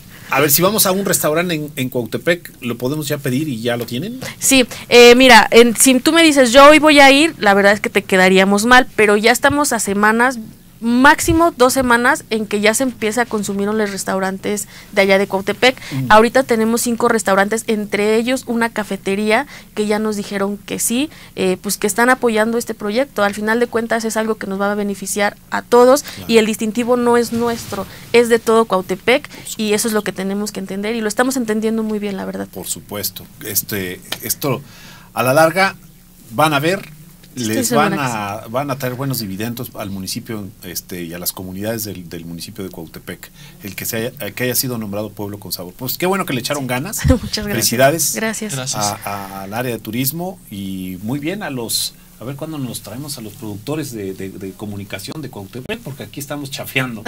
a ver, si vamos a un restaurante en, en Cuautepec, ¿lo podemos ya pedir y ya lo tienen? Sí, eh, mira, en, si tú me dices, yo hoy voy a ir, la verdad es que te quedaríamos mal, pero ya estamos a semanas, máximo dos semanas, en que ya se empieza a consumir en los restaurantes de allá de Cuautepec. Mm. Ahorita tenemos cinco restaurantes, entre ellos una cafetería, que ya nos dijeron que sí, eh, pues que están apoyando este proyecto. Al final de cuentas es algo que nos va a beneficiar a todos, claro. Y el distintivo no es nuestro, es de todo Cuautepec, y eso es lo que tenemos que entender, y lo estamos entendiendo muy bien, la verdad. Por supuesto. Este, esto, a la larga, van a ver, les van a, van a traer buenos dividendos al municipio, este, y a las comunidades del, del municipio de Cuautepec, el que se haya, que haya sido nombrado Pueblo con Sabor. Pues qué bueno que le echaron ganas. Muchas gracias. Felicidades. Gracias. A, a, al área de turismo, y muy bien a los, a ver cuándo nos traemos a los productores de, de, de comunicación de Cuautepec, porque aquí estamos chafeando.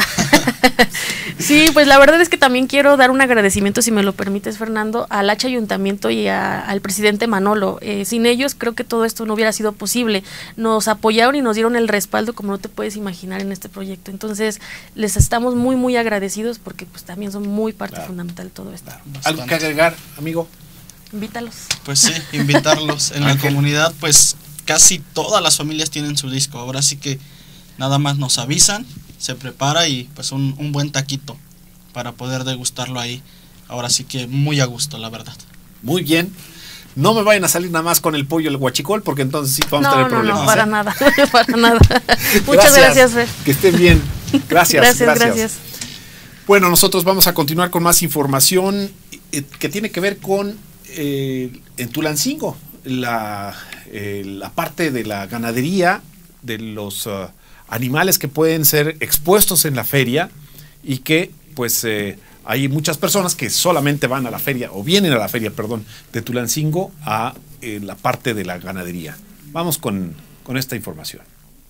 Sí, pues la verdad es que también quiero dar un agradecimiento, si me lo permites, Fernando, al H Ayuntamiento y a, al presidente Manolo. Eh, sin ellos creo que todo esto no hubiera sido posible. Nos apoyaron y nos dieron el respaldo como no te puedes imaginar en este proyecto. Entonces les estamos muy muy agradecidos porque pues también son muy parte claro. fundamental de todo esto. Claro. ¿Algo que agregar, amigo? Invítalos. Pues sí, invitarlos. En la comunidad pues casi todas las familias tienen su disco. Ahora sí que nada más nos avisan, se prepara y pues un, un buen taquito para poder degustarlo ahí. Ahora sí que muy a gusto, la verdad. Muy bien. No me vayan a salir nada más con el pollo, el guachicol, porque entonces sí vamos no, a tener no, problemas. No, para ¿eh? nada, para nada. Muchas gracias, Fer. Que estén bien. Gracias, gracias, gracias. Gracias. Bueno, nosotros vamos a continuar con más información eh, que tiene que ver con eh, en Tulancingo, la, eh, la parte de la ganadería, de los uh, animales que pueden ser expuestos en la feria, y que pues eh, hay muchas personas que solamente van a la feria, o vienen a la feria, perdón, de Tulancingo a eh, la parte de la ganadería. Vamos con, con esta información.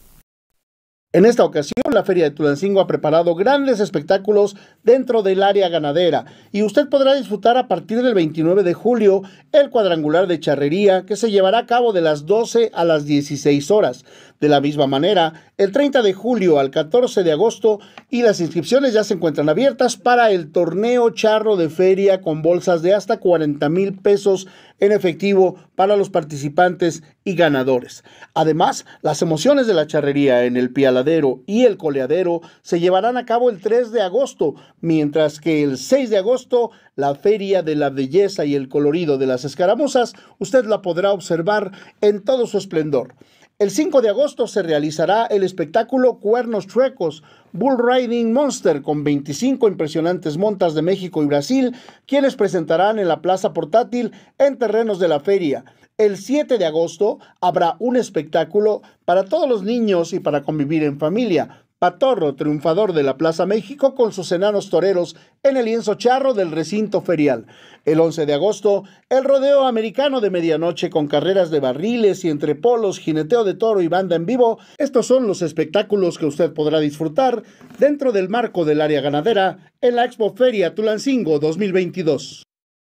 En esta ocasión, la Feria de Tulancingo ha preparado grandes espectáculos dentro del área ganadera, y usted podrá disfrutar a partir del veintinueve de julio el cuadrangular de charrería, que se llevará a cabo de las doce a las dieciséis horas. De la misma manera, el treinta de julio al catorce de agosto, y las inscripciones ya se encuentran abiertas para el torneo charro de feria con bolsas de hasta cuarenta mil pesos en efectivo para los participantes y ganadores. Además, las emociones de la charrería en el pialadero y el coleadero se llevarán a cabo el tres de agosto, mientras que el seis de agosto, la Feria de la Belleza y el Colorido de las Escaramuzas, usted la podrá observar en todo su esplendor. El cinco de agosto se realizará el espectáculo Cuernos Chuecos, Bull Riding Monster, con veinticinco impresionantes montas de México y Brasil, quienes presentarán en la Plaza Portátil en terrenos de la feria. El siete de agosto habrá un espectáculo para todos los niños y para convivir en familia. Patorro, triunfador de la Plaza México, con sus enanos toreros en el lienzo charro del recinto ferial. El once de agosto, el rodeo americano de medianoche con carreras de barriles y entre polos, jineteo de toro y banda en vivo. Estos son los espectáculos que usted podrá disfrutar dentro del marco del área ganadera en la Expo Feria Tulancingo dos mil veintidós.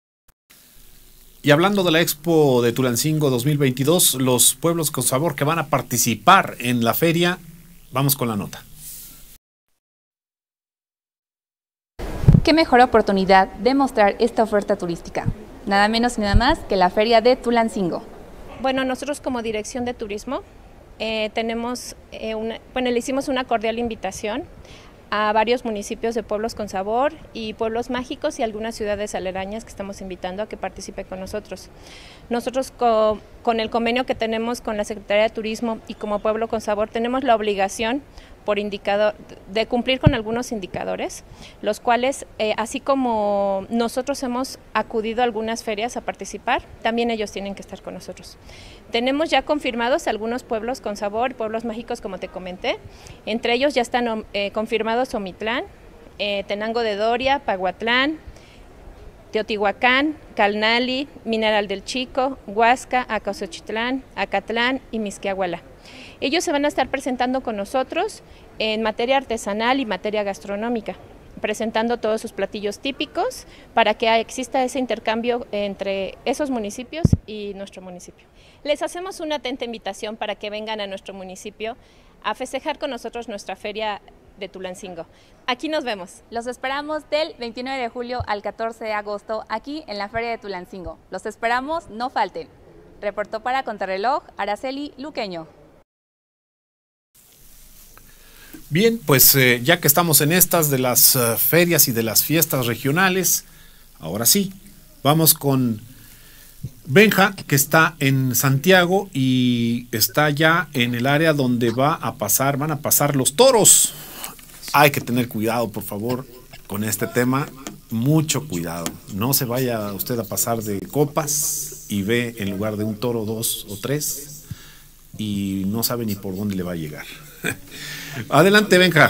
Y hablando de la Expo de Tulancingo dos mil veintidós, los pueblos con sabor que van a participar en la feria, vamos con la nota. Qué mejor oportunidad de mostrar esta oferta turística, nada menos y nada más que la Feria de Tulancingo. Bueno, nosotros como Dirección de Turismo eh, tenemos, eh, una, bueno, le hicimos una cordial invitación a varios municipios de pueblos con sabor y pueblos mágicos y algunas ciudades aledañas que estamos invitando a que participe con nosotros. Nosotros co, con el convenio que tenemos con la Secretaría de Turismo y como Pueblo con Sabor tenemos la obligación por indicador de cumplir con algunos indicadores, los cuales, eh, así como nosotros hemos acudido a algunas ferias a participar, también ellos tienen que estar con nosotros. Tenemos ya confirmados algunos pueblos con sabor, pueblos mágicos como te comenté, entre ellos ya están eh, confirmados Omitlán, eh, Tenango de Doria, Paguatlán, Teotihuacán, Calnali, Mineral del Chico, Huasca, Acasochitlán, Acatlán y Misquiahuala. Ellos se van a estar presentando con nosotros en materia artesanal y materia gastronómica, presentando todos sus platillos típicos para que exista ese intercambio entre esos municipios y nuestro municipio. Les hacemos una atenta invitación para que vengan a nuestro municipio a festejar con nosotros nuestra feria de Tulancingo. Aquí nos vemos. Los esperamos del veintinueve de julio al catorce de agosto aquí en la Feria de Tulancingo. Los esperamos, no falten. Reportó para Contrarreloj Araceli Luqueño. Bien, pues eh, ya que estamos en estas de las uh, ferias y de las fiestas regionales, ahora sí, vamos con Benja, que está en Santiago y está ya en el área donde va a pasar, van a pasar los toros. Hay que tener cuidado, por favor, con este tema, mucho cuidado. No se vaya usted a pasar de copas y ve en lugar de un toro dos o tres y no sabe ni por dónde le va a llegar. Adelante, Benja.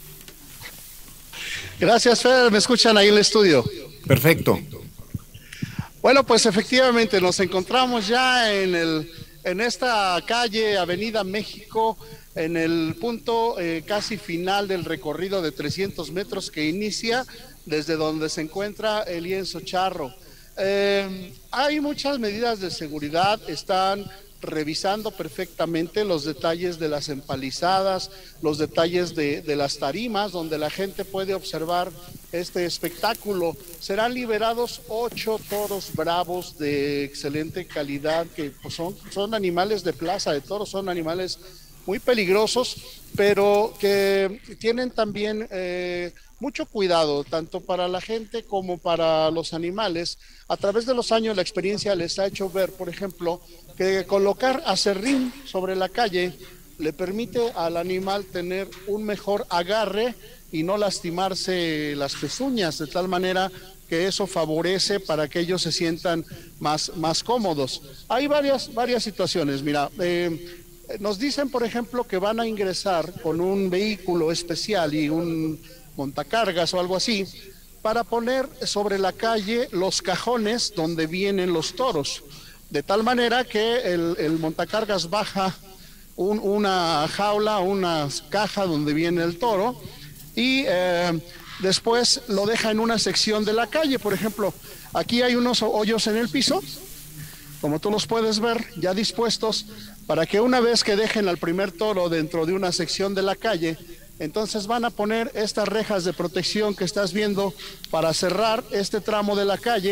Gracias, Fer. ¿Me escuchan ahí en el estudio? Perfecto. Bueno, pues efectivamente nos encontramos ya en, el, en esta calle, Avenida México, en el punto eh, casi final del recorrido de trescientos metros que inicia desde donde se encuentra el lienzo charro. Eh, hay muchas medidas de seguridad, están revisando perfectamente los detalles de las empalizadas, los detalles de, de las tarimas donde la gente puede observar este espectáculo. Serán liberados ocho toros bravos de excelente calidad, que pues, son, son animales de plaza de toros, son animales muy peligrosos, pero que tienen también eh, mucho cuidado, tanto para la gente como para los animales. A través de los años la experiencia les ha hecho ver, por ejemplo, que colocar aserrín sobre la calle le permite al animal tener un mejor agarre y no lastimarse las pezuñas, de tal manera que eso favorece para que ellos se sientan más, más cómodos. Hay varias, varias situaciones, mira, eh, nos dicen, por ejemplo, que van a ingresar con un vehículo especial y un montacargas o algo así, para poner sobre la calle los cajones donde vienen los toros, de tal manera que el, el montacargas baja un, una jaula, una caja donde viene el toro y eh, después lo deja en una sección de la calle. Por ejemplo, aquí hay unos hoyos en el piso, como tú los puedes ver, ya dispuestos para que una vez que dejen al primer toro dentro de una sección de la calle, entonces van a poner estas rejas de protección que estás viendo para cerrar este tramo de la calle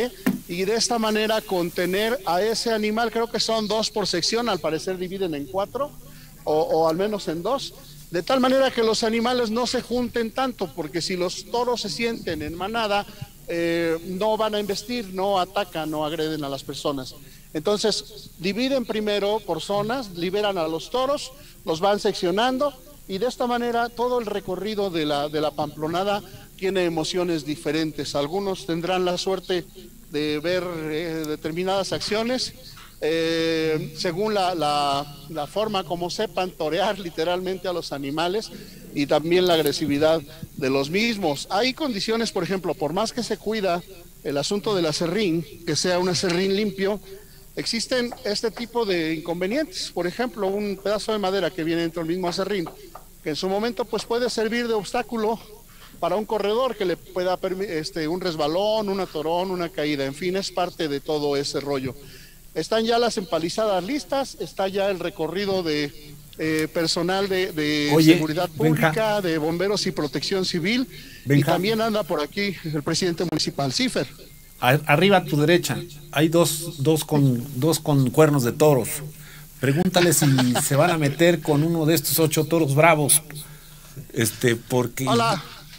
y de esta manera contener a ese animal. Creo que son dos por sección, al parecer dividen en cuatro o, o al menos en dos, de tal manera que los animales no se junten tanto, porque si los toros se sienten en manada, eh, no van a embestir, no atacan, no agreden a las personas. Entonces dividen primero por zonas, liberan a los toros, los van seccionando, y de esta manera todo el recorrido de la, de la Pamplonada tiene emociones diferentes. Algunos tendrán la suerte de ver eh, determinadas acciones, eh, según la, la, la forma como sepan torear literalmente a los animales, y también la agresividad de los mismos. Hay condiciones, por ejemplo, por más que se cuida el asunto del aserrín, que sea un aserrín limpio, existen este tipo de inconvenientes. Por ejemplo, un pedazo de madera que viene dentro del mismo aserrín, que en su momento pues puede servir de obstáculo para un corredor, que le pueda permitir este, un resbalón, un atorón, una caída, en fin, es parte de todo ese rollo. Están ya las empalizadas listas, está ya el recorrido de eh, personal de, de Oye, seguridad pública, Benja, de bomberos y protección civil, Benja, y también anda por aquí el presidente municipal, Cifer. Arriba a tu derecha, hay dos, dos, con, dos con cuernos de toros. Pregúntale si se van a meter con uno de estos ocho toros bravos. Este, porque... Hola.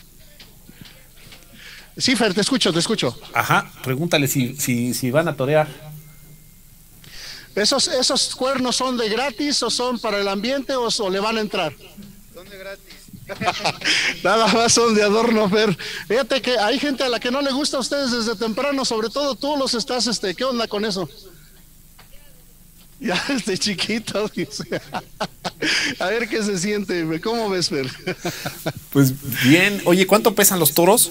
Cifer, te escucho, te escucho. Ajá, pregúntale si, si, si van a torear. ¿Esos, ¿Esos cuernos son de gratis o son para el ambiente o, o le van a entrar? Son de gratis. Nada más son de adorno, Fer. Fíjate que hay gente a la que no le gusta a ustedes desde temprano, sobre todo tú los estás, este, ¿qué onda con eso? Ya desde chiquito, dice. A ver qué se siente, ¿cómo ves, Fer? Pues bien, oye, ¿cuánto pesan los toros?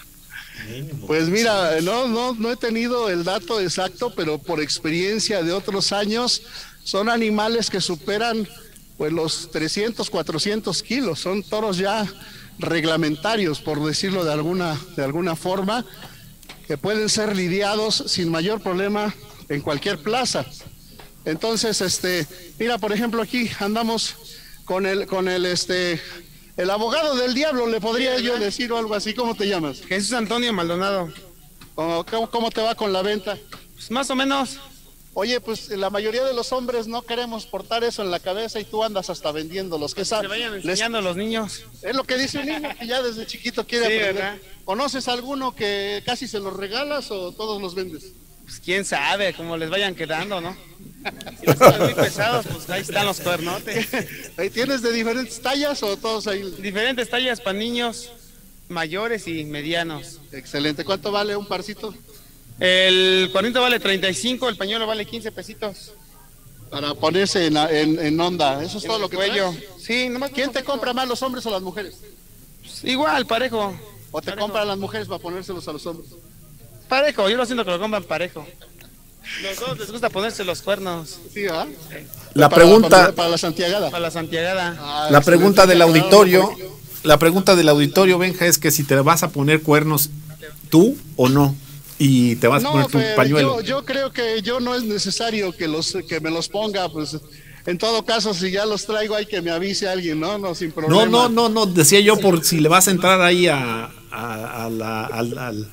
Pues mira, no, no, no he tenido el dato exacto, pero por experiencia de otros años, son animales que superan pues los trescientos, cuatrocientos kilos, son toros ya reglamentarios, por decirlo de alguna, de alguna forma, que pueden ser lidiados sin mayor problema en cualquier plaza. Entonces, este, mira, por ejemplo, aquí andamos con el, con el, este, el abogado del diablo, le podría yo decir o algo así. ¿Cómo te llamas? Jesús Antonio Maldonado. ¿Cómo, cómo te va con la venta? Pues más o menos. Oye, pues la mayoría de los hombres no queremos portar eso en la cabeza y tú andas hasta vendiéndolos. ¿Qué sabes? Se vayan enseñando Les... a los niños. Es lo que dice un niño que ya desde chiquito quiere sí, aprender. ¿verdad? ¿Conoces alguno que casi se los regalas o todos los vendes? Pues quién sabe, cómo les vayan quedando, ¿no? Si los tienen muy pesados, pues ahí están los cuernotes. ¿Ahí tienes de diferentes tallas o todos ahí? Diferentes tallas para niños mayores y medianos. Excelente. ¿Cuánto vale un parcito? El cuarenta vale treinta y cinco, el pañuelo vale quince pesitos. Para ponerse en, en, en onda, eso es en todo lo que cuello. traes. Sí, nomás. ¿Quién te compra más, los hombres o las mujeres? Pues igual, parejo. ¿O te parejo. compran las mujeres para ponérselos a los hombres? Parejo, yo lo siento que lo compran parejo. Los dos les gusta ponerse los cuernos. Sí, ¿ah? La para, pregunta... Para, para la Santiagada. Para la Santiagada. Ah, la pregunta del auditorio, la pregunta del auditorio, Benja, es que si te vas a poner cuernos tú o no. Y te vas no, a poner tu pañuelo. Yo, yo creo que yo no es necesario que los que me los ponga, pues en todo caso si ya los traigo hay que me avise alguien, ¿no? No, sin problema. No, no, no, no, decía yo por si le vas a entrar ahí a, a, a, la, al, al,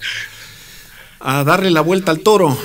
a darle la vuelta al toro.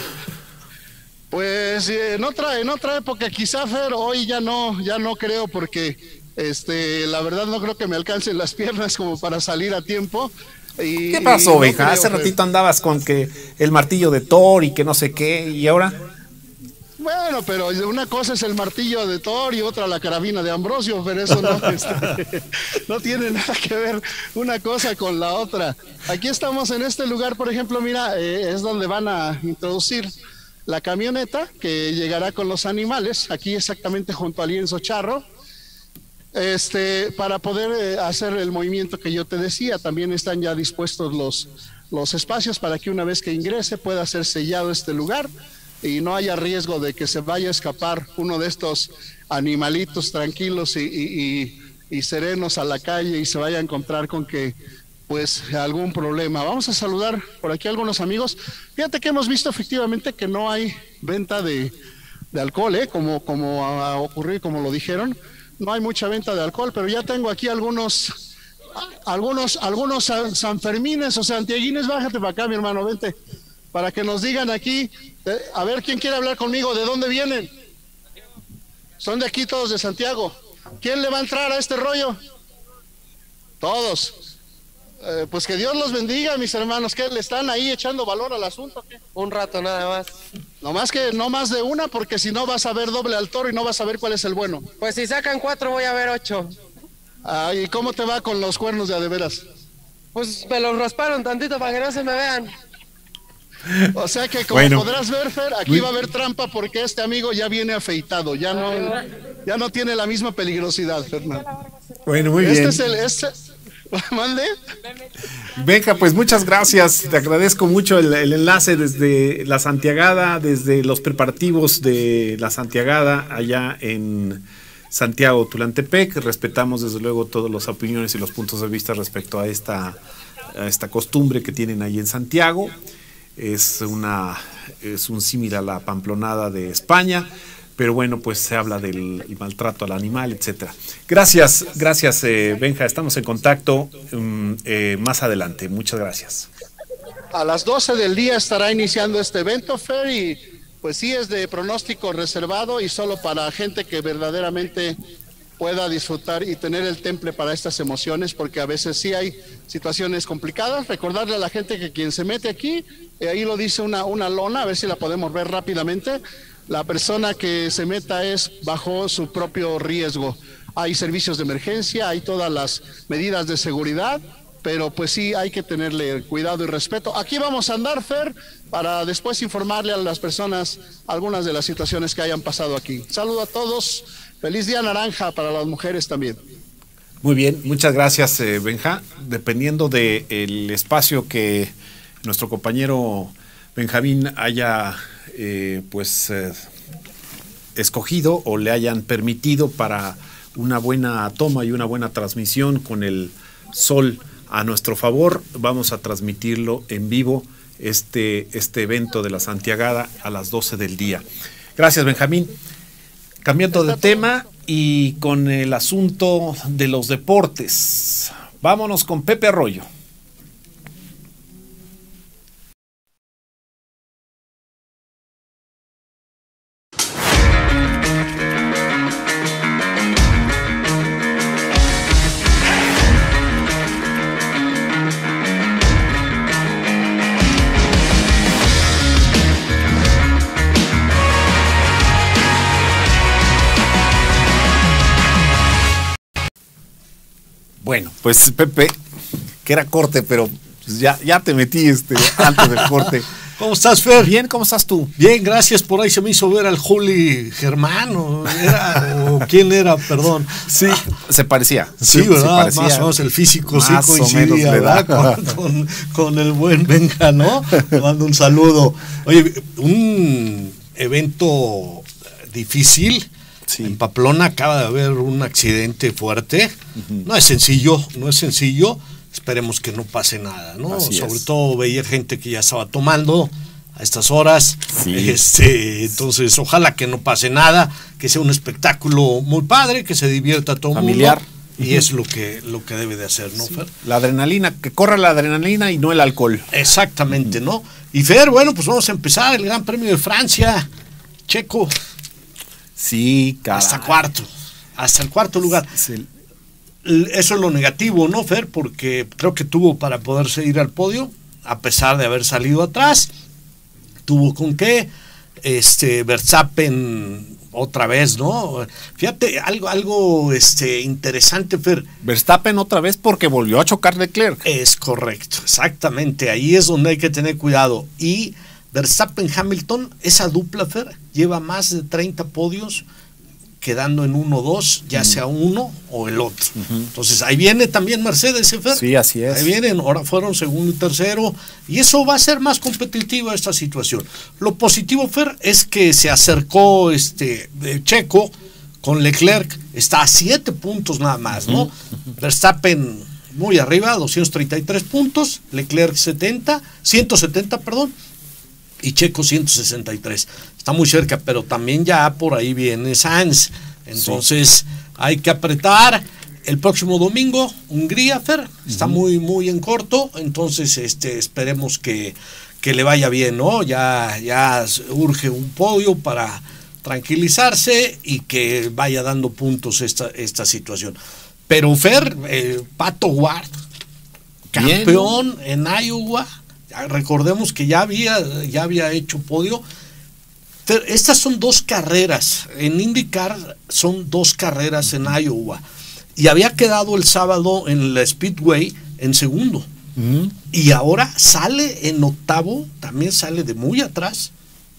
Pues eh, en otra, en otra época quizá, Fer, hoy ya no, ya no creo porque este, la verdad no creo que me alcancen las piernas como para salir a tiempo. Y, ¿Qué pasó, no Benja? creo, Hace pues. ratito andabas con que el martillo de Thor y que no sé qué, y ahora... Bueno, pero una cosa es el martillo de Thor y otra la carabina de Ambrosio, pero eso no, este, no tiene nada que ver una cosa con la otra. Aquí estamos en este lugar, por ejemplo, mira, eh, es donde van a introducir la camioneta que llegará con los animales, aquí exactamente junto al lienzo charro. Este, para poder eh, hacer el movimiento que yo te decía, también están ya dispuestos los, los espacios para que una vez que ingrese pueda ser sellado este lugar y no haya riesgo de que se vaya a escapar uno de estos animalitos tranquilos y, y, y, y serenos a la calle y se vaya a encontrar con que pues algún problema. Vamos a saludar por aquí a algunos amigos. Fíjate que hemos visto efectivamente que no hay venta de, de alcohol, ¿eh? como, como ha ocurrido, como lo dijeron. No hay mucha venta de alcohol, pero ya tengo aquí algunos, algunos, algunos sanfermines o santiaguines. Bájate para acá, mi hermano, vente. para que nos digan aquí, eh, a ver, ¿quién quiere hablar conmigo? ¿De dónde vienen? Son de aquí todos, de Santiago. ¿Quién le va a entrar a este rollo? Todos. Eh, pues que Dios los bendiga, mis hermanos. ¿Qué le están ahí echando valor al asunto? ¿Qué? Un rato nada más. No más que no más de una, porque si no vas a ver doble al toro y no vas a ver cuál es el bueno. Pues si sacan cuatro voy a ver ocho. Ah, ¿y cómo te va con los cuernos de a de veras? Pues me los rasparon tantito para que no se me vean. O sea que como bueno, podrás ver, Fer, aquí muy... va a haber trampa porque este amigo ya viene afeitado, ya no, ya no tiene la misma peligrosidad, Fernando. Bueno, muy este bien. Es el, este... ¿Mande? Benja, pues muchas gracias, te agradezco mucho el, el enlace desde la Santiagada, desde los preparativos de la Santiagada allá en Santiago Tulantepec. Respetamos desde luego todas las opiniones y los puntos de vista respecto a esta, a esta costumbre que tienen ahí en Santiago. Es una es un símil a la pamplonada de España, pero bueno, pues se habla del maltrato al animal, etcétera. Gracias, gracias eh, Benja, estamos en contacto um, eh, más adelante. Muchas gracias. A las doce del día estará iniciando este evento, Fer, y pues sí es de pronóstico reservado y solo para gente que verdaderamente pueda disfrutar y tener el temple para estas emociones, porque a veces sí hay situaciones complicadas. Recordarle a la gente que quien se mete aquí, eh, ahí lo dice una, una lona, a ver si la podemos ver rápidamente. La persona que se meta es bajo su propio riesgo. Hay servicios de emergencia, hay todas las medidas de seguridad, pero pues sí hay que tenerle cuidado y respeto. Aquí vamos a andar, Fer, para después informarle a las personas algunas de las situaciones que hayan pasado aquí. Saludo a todos, feliz día naranja para las mujeres también. Muy bien, muchas gracias, eh, Benja. Dependiendo del espacio que nuestro compañero Benjamín haya eh, pues eh, escogido o le hayan permitido para una buena toma y una buena transmisión con el sol a nuestro favor, vamos a transmitirlo en vivo este, este evento de la Santiagada a las doce del día. Gracias, Benjamín. Cambiando de tema y con el asunto de los deportes, vámonos con Pepe Arroyo. Bueno, pues Pepe, que era corte, pero pues ya, ya te metí este, antes del corte. ¿Cómo estás, Fer? Bien, ¿cómo estás tú? Bien, gracias. Por ahí se me hizo ver al Juli Germano. Era, o ¿quién era? Perdón. Sí, se parecía. Sí, sí ¿verdad? Se parecía, más o menos el físico sí coincidía, ¿verdad? Con, con, con el buen Benja, ¿no? Le mando un saludo. Oye, un evento difícil. Sí. En Pamplona acaba de haber un accidente fuerte. Uh-huh. No es sencillo, no es sencillo. Esperemos que no pase nada, ¿no? Así Sobre es. todo veía gente que ya estaba tomando a estas horas. Sí. Este, entonces, ojalá que no pase nada, que sea un espectáculo muy padre, que se divierta todo el mundo. Familiar. Y uh-huh. es lo que, lo que debe de hacer, ¿no, sí. Fer? La adrenalina, que corra la adrenalina y no el alcohol. Exactamente, uh-huh. ¿no? Y Fer, bueno, pues vamos a empezar el Gran Premio de Francia. Checo. Sí, caray. Hasta cuarto, hasta el cuarto lugar. Sí. Eso es lo negativo, ¿no, Fer? Porque creo que tuvo para poderse ir al podio, a pesar de haber salido atrás. Tuvo con qué, este, Verstappen otra vez, ¿no? Fíjate, algo, algo este, interesante, Fer. Verstappen otra vez porque volvió a chocar Leclerc. Es correcto, exactamente, ahí es donde hay que tener cuidado. Y Verstappen-Hamilton, esa dupla, Fer, lleva más de treinta podios quedando en uno dos, ya uh-huh. sea uno o el otro. Uh-huh. Entonces ahí viene también Mercedes, ¿eh, Fer? Sí, así es. Ahí vienen, ahora fueron segundo y tercero, y eso va a ser más competitiva esta situación. Lo positivo, Fer, es que se acercó este Checo con Leclerc, está a siete puntos nada más, ¿no? Uh-huh. Verstappen muy arriba, doscientos treinta y tres puntos, Leclerc setenta, ciento setenta, perdón, y Checo ciento sesenta y tres. Está muy cerca, pero también ya por ahí viene Sainz. Entonces sí. hay que apretar. El próximo domingo, Hungría, Fer, está uh-huh. muy, muy en corto. Entonces este, esperemos que, que le vaya bien, ¿no? Ya, ya urge un podio para tranquilizarse y que vaya dando puntos esta, esta situación. Pero Fer, eh, Pato Ward, campeón bien, ¿no? en Iowa, recordemos que ya había, ya había hecho podio. Fer, estas son dos carreras, en IndyCar son dos carreras en Iowa, y había quedado el sábado en la Speedway en segundo. Uh-huh. Y ahora sale en octavo, también sale de muy atrás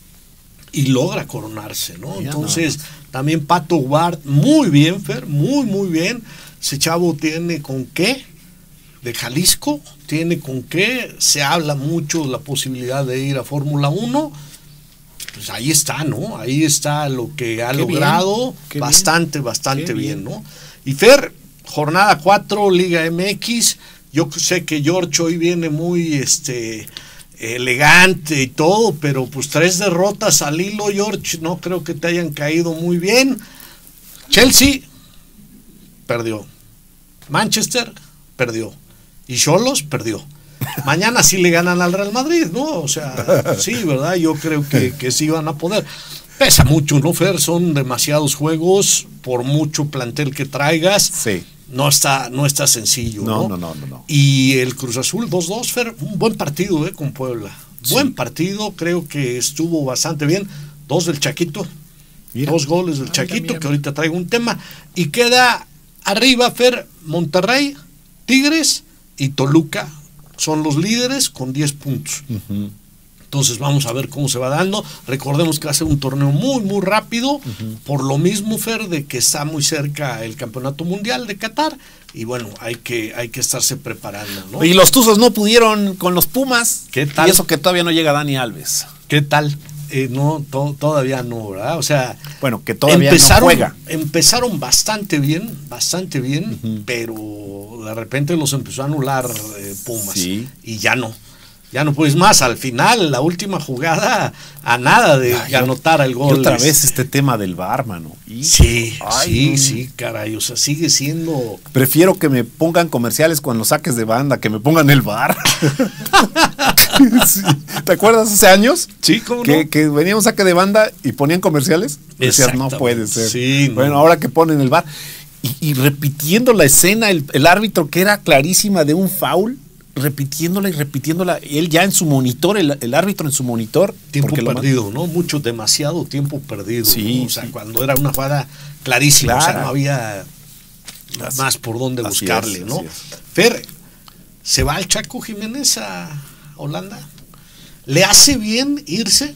y logra coronarse, ¿no? Ya Entonces, no. también Pato Ward, muy bien, Fer, muy, muy bien. Ese chavo tiene con qué, de Jalisco, tiene con qué, se habla mucho de la posibilidad de ir a Fórmula uno. Pues ahí está, ¿no? Ahí está lo que ha qué logrado, bien, bastante, bien. bastante bien, bien, ¿no? Y Fer, jornada cuatro, Liga M X. Yo sé que George hoy viene muy este elegante y todo, pero pues tres derrotas al hilo, George, no creo que te hayan caído muy bien. Chelsea perdió, Manchester perdió y Xolos perdió. Mañana sí le ganan al Real Madrid, ¿no? O sea, sí, ¿verdad? Yo creo que, que sí van a poder. Pesa mucho, ¿no, Fer? Son demasiados juegos, por mucho plantel que traigas. Sí. No está, no está sencillo, no, ¿no? No, no, no, no. Y el Cruz Azul dos dos, Fer, un buen partido, ¿eh? Con Puebla. Sí. Buen partido, creo que estuvo bastante bien. Dos del Chaquito, mira. dos goles del ah, Chaquito, mira, mira. que ahorita traigo un tema. Y queda arriba, Fer, Monterrey, Tigres y Toluca. Son los líderes con diez puntos. Uh-huh. Entonces vamos a ver cómo se va dando. Recordemos que va a ser un torneo muy, muy rápido. Uh-huh. Por lo mismo, Fer, de que está muy cerca el Campeonato Mundial de Qatar. Y bueno, hay que, hay que estarse preparando, ¿no? Y los Tuzos no pudieron con los Pumas. ¿Qué tal? Y eso que todavía no llega Dani Alves. ¿Qué tal? Eh, no, to, todavía no, ¿verdad? O sea, bueno, que todavía empezaron, no juega. Empezaron bastante bien, bastante bien, uh-huh. pero de repente los empezó a anular eh, Pumas. Sí. Y ya no. Ya no puedes más, al final, la última jugada, a nada de Ay, anotar el gol. Y otra vez este tema del V A R, mano. Y, sí, Ay, sí, sí, caray, o sea, sigue siendo... Prefiero que me pongan comerciales cuando saques de banda, que me pongan el V A R. Sí. ¿Te acuerdas hace años? Sí, ¿cómo que, no? Que venía un saque de banda y ponían comerciales. Decías, no puede ser. Sí, no. Bueno, ahora que ponen el V A R. Y, y repitiendo la escena, el, el árbitro que era clarísima de un foul, repitiéndola y repitiéndola, él ya en su monitor, el, el árbitro en su monitor. Tiempo perdido, lo... ¿no? Mucho, demasiado tiempo perdido. Sí, ¿no? O sea, sí. cuando era una jugada clarísima, claro. O sea, no había así, más por dónde buscarle, es, ¿no? Fer, ¿se va el Chaco Jiménez a Holanda? ¿Le hace bien irse?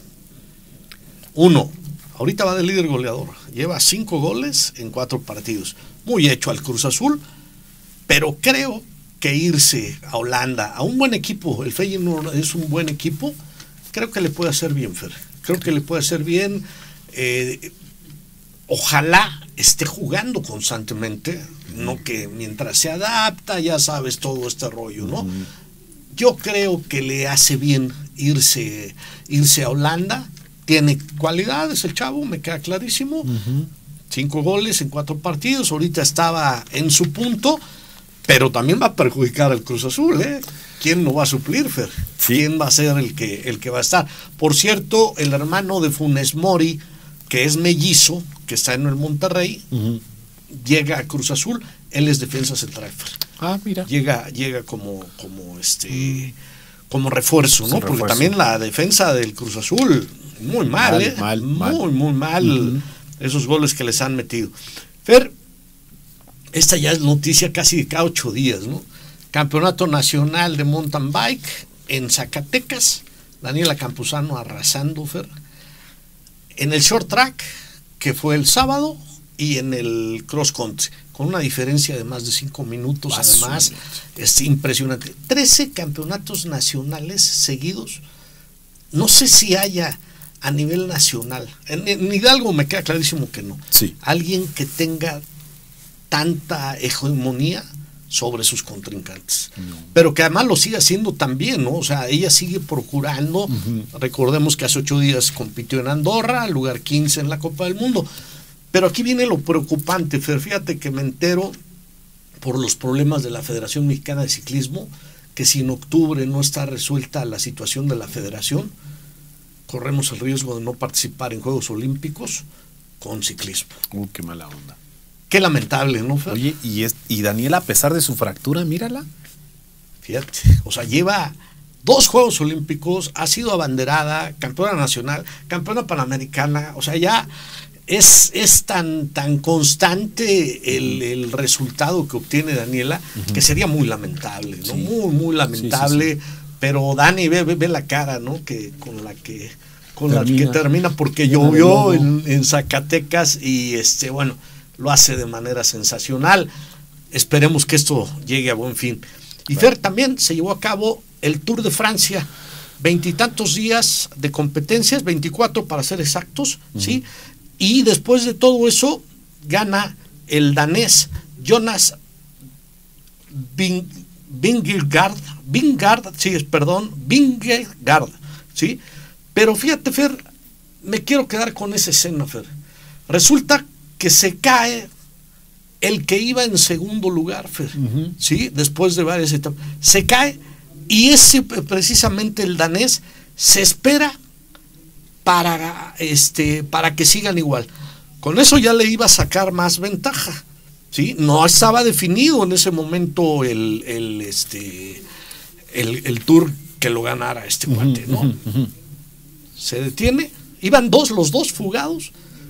Uno, ahorita va de líder goleador, lleva cinco goles en cuatro partidos. Muy hecho al Cruz Azul, pero creo que irse a Holanda, a un buen equipo, el Feyenoord es un buen equipo, creo que le puede hacer bien, Fer, creo que le puede hacer bien, eh, ojalá esté jugando constantemente, no que mientras se adapta, ya sabes, todo este rollo, ¿no? Uh-huh. Yo creo que le hace bien irse, irse a Holanda, tiene cualidades el chavo, me queda clarísimo, uh-huh. cinco goles en cuatro partidos, ahorita estaba en su punto, pero también va a perjudicar al Cruz Azul, ¿eh? ¿Quién lo va a suplir, Fer? Sí. ¿Quién va a ser el que, el que va a estar? Por cierto, el hermano de Funes Mori, que es mellizo, que está en el Monterrey, uh-huh. llega a Cruz Azul, él es defensa central, Fer. Ah, mira. Llega, llega como, como este, mm. como refuerzo, ¿no? Porque refuerzo. También la defensa del Cruz Azul, muy mal, mal ¿eh? Mal, muy, mal. muy mal, uh-huh. esos goles que les han metido. Fer, esta ya es noticia casi de cada ocho días, ¿no? Campeonato Nacional de Mountain Bike en Zacatecas, Daniela Campuzano arrasando, Fer. En el short track, que fue el sábado, y en el cross country, con una diferencia de más de cinco minutos, Paso, además, es impresionante. trece campeonatos nacionales seguidos, no sé si haya a nivel nacional, en, en Hidalgo me queda clarísimo que no, sí. Alguien que tenga tanta hegemonía sobre sus contrincantes, no. Pero que además lo sigue haciendo también, ¿no? O sea, ella sigue procurando, uh-huh. Recordemos que hace ocho días compitió en Andorra, lugar quince en la Copa del Mundo, pero aquí viene lo preocupante, Fer, fíjate que me entero por los problemas de la Federación Mexicana de Ciclismo, que si en octubre no está resuelta la situación de la federación, corremos el riesgo de no participar en Juegos Olímpicos con ciclismo. Uh, qué mala onda. Qué lamentable, ¿no, Fer? Oye, y, es, y Daniela, a pesar de su fractura, mírala. Fíjate, o sea, lleva dos Juegos Olímpicos, ha sido abanderada, campeona nacional, campeona panamericana, o sea, ya es, es tan, tan constante el, el resultado que obtiene Daniela, uh-huh. que sería muy lamentable, ¿no? Sí. Muy, muy lamentable, sí, sí, sí. Pero Dani, ve, ve, ve la cara, ¿no? Que con la que con termina. la que termina, porque llovió en, en Zacatecas y este, bueno, lo hace de manera sensacional. Esperemos que esto llegue a buen fin. Y Fer, también se llevó a cabo el Tour de Francia, veintitantos días de competencias, veinticuatro para ser exactos, uh-huh. ¿sí? Y después de todo eso, gana el danés Jonas Ving, Vingegaard, Vingegaard, sí, perdón, Vingegaard, ¿sí? Pero fíjate, Fer, me quiero quedar con esa escena, Fer. Resulta que se cae el que iba en segundo lugar, Fer, uh-huh. ¿sí? Después de varias etapas. Se cae y ese, precisamente el danés, se espera para, este, para que sigan igual. Con eso ya le iba a sacar más ventaja, ¿sí? No estaba definido en ese momento el, el, este, el, el Tour que lo ganara este uh-huh, cuate, ¿no? Uh-huh, uh-huh. Se detiene, iban dos, los dos fugados,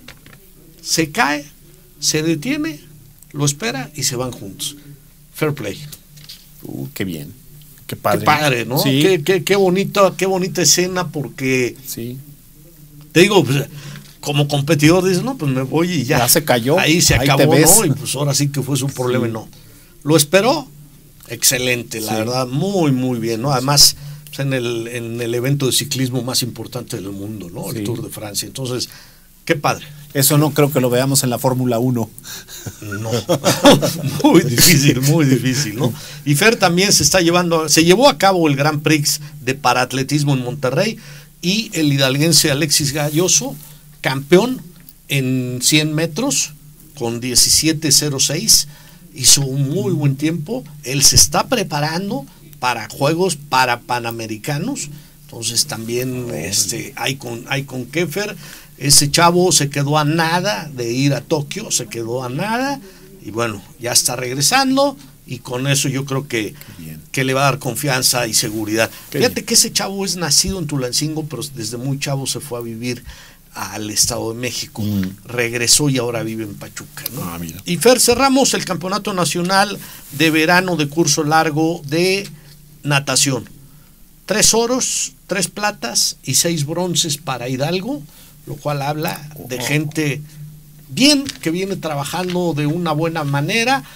se cae, se detiene, lo espera y se van juntos. Fair play. Uh, qué bien. Qué padre. Qué padre, ¿no? Sí. Qué, qué, qué bonita, qué bonita escena, porque sí. Te digo, pues, como competidor dices, no, pues me voy y ya. Ya se cayó. Ahí se ahí acabó, ¿no? Y pues ahora sí que fue su problema, sí. No. Lo esperó, excelente, la sí. verdad, muy, muy bien, ¿no? Además, pues, en el, en el evento de ciclismo más importante del mundo, ¿no? El sí. Tour de Francia. Entonces, qué padre. Eso no creo que lo veamos en la Fórmula uno. No, muy difícil, muy difícil, ¿no? Y Fer también se está llevando, se llevó a cabo el Grand Prix de paraatletismo en Monterrey y el hidalguense Alexis Galloso, campeón en cien metros con diecisiete cero seis, hizo un muy buen tiempo. Él se está preparando para Juegos para Panamericanos, entonces también este, hay con, hay con qué, Fer. Ese chavo se quedó a nada de ir a Tokio, se quedó a nada y bueno, ya está regresando y con eso yo creo que, que le va a dar confianza y seguridad. Qué Fíjate bien. Que ese chavo es nacido en Tulancingo, pero desde muy chavo se fue a vivir al Estado de México, mm. regresó y ahora vive en Pachuca, ¿no? Ah, mira. Y Fer, cerramos el Campeonato Nacional de Verano de Curso Largo de Natación. Tres oros, tres platas y seis bronces para Hidalgo, lo cual habla de gente bien, que viene trabajando de una buena manera.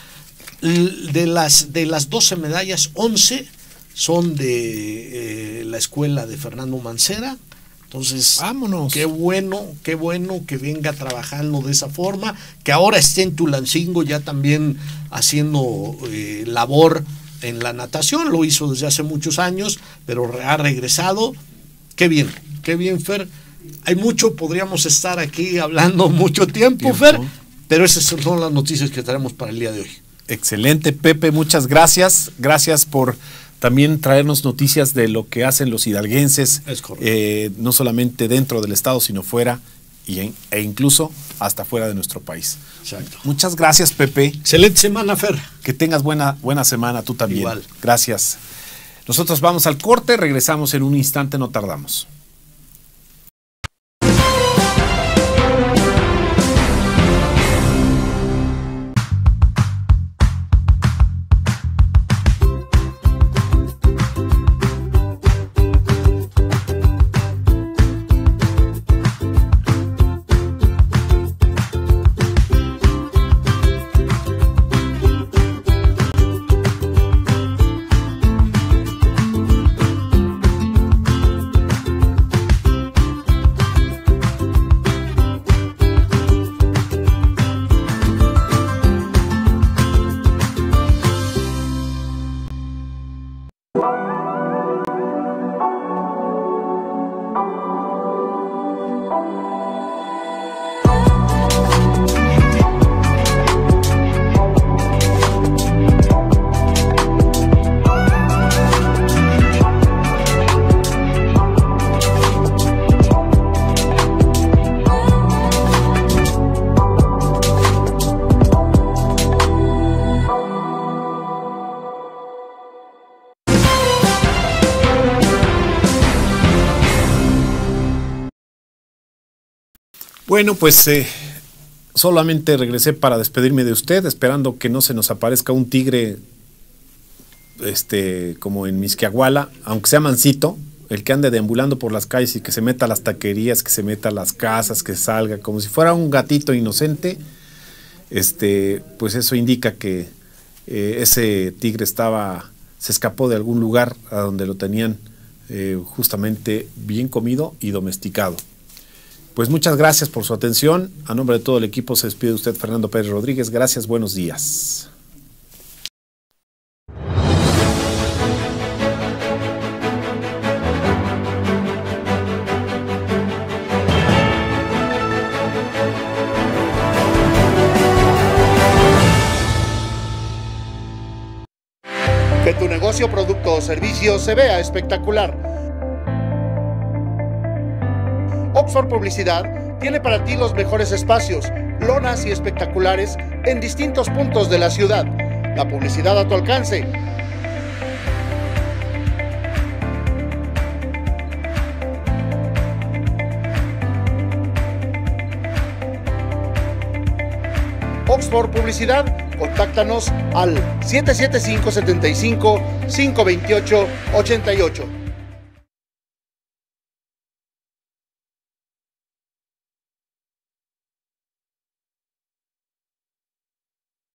De las, de las doce medallas, once son de eh, la escuela de Fernando Mancera. Entonces, vámonos. Qué bueno, qué bueno que venga trabajando de esa forma, que ahora esté en Tulancingo ya también haciendo eh, labor en la natación. Lo hizo desde hace muchos años, pero ha regresado. Qué bien, qué bien, Fer. Hay mucho, podríamos estar aquí hablando mucho tiempo, tiempo, Fer, pero esas son las noticias que traemos para el día de hoy. Excelente, Pepe, muchas gracias. Gracias por también traernos noticias de lo que hacen los hidalguenses, eh, no solamente dentro del estado, sino fuera y en, e incluso hasta fuera de nuestro país. Exacto. Muchas gracias, Pepe. Excelente semana, Fer. Que tengas buena, buena semana tú también. Igual. Gracias. Nosotros vamos al corte, regresamos en un instante, no tardamos. Bueno, pues eh, solamente regresé para despedirme de usted, esperando que no se nos aparezca un tigre este, como en Misquiahuala, aunque sea mansito, el que ande deambulando por las calles y que se meta a las taquerías, que se meta a las casas, que salga, como si fuera un gatito inocente. Este, pues eso indica que eh, ese tigre estaba, se escapó de algún lugar a donde lo tenían eh, justamente bien comido y domesticado. Pues muchas gracias por su atención. A nombre de todo el equipo se despide usted, Fernando Pérez Rodríguez. Gracias, buenos días. Que tu negocio, producto o servicio se vea espectacular. Oxford Publicidad tiene para ti los mejores espacios, lonas y espectaculares en distintos puntos de la ciudad. La publicidad a tu alcance. Oxford Publicidad, contáctanos al siete siete cinco, siete cinco, cinco dos ocho, ocho ocho.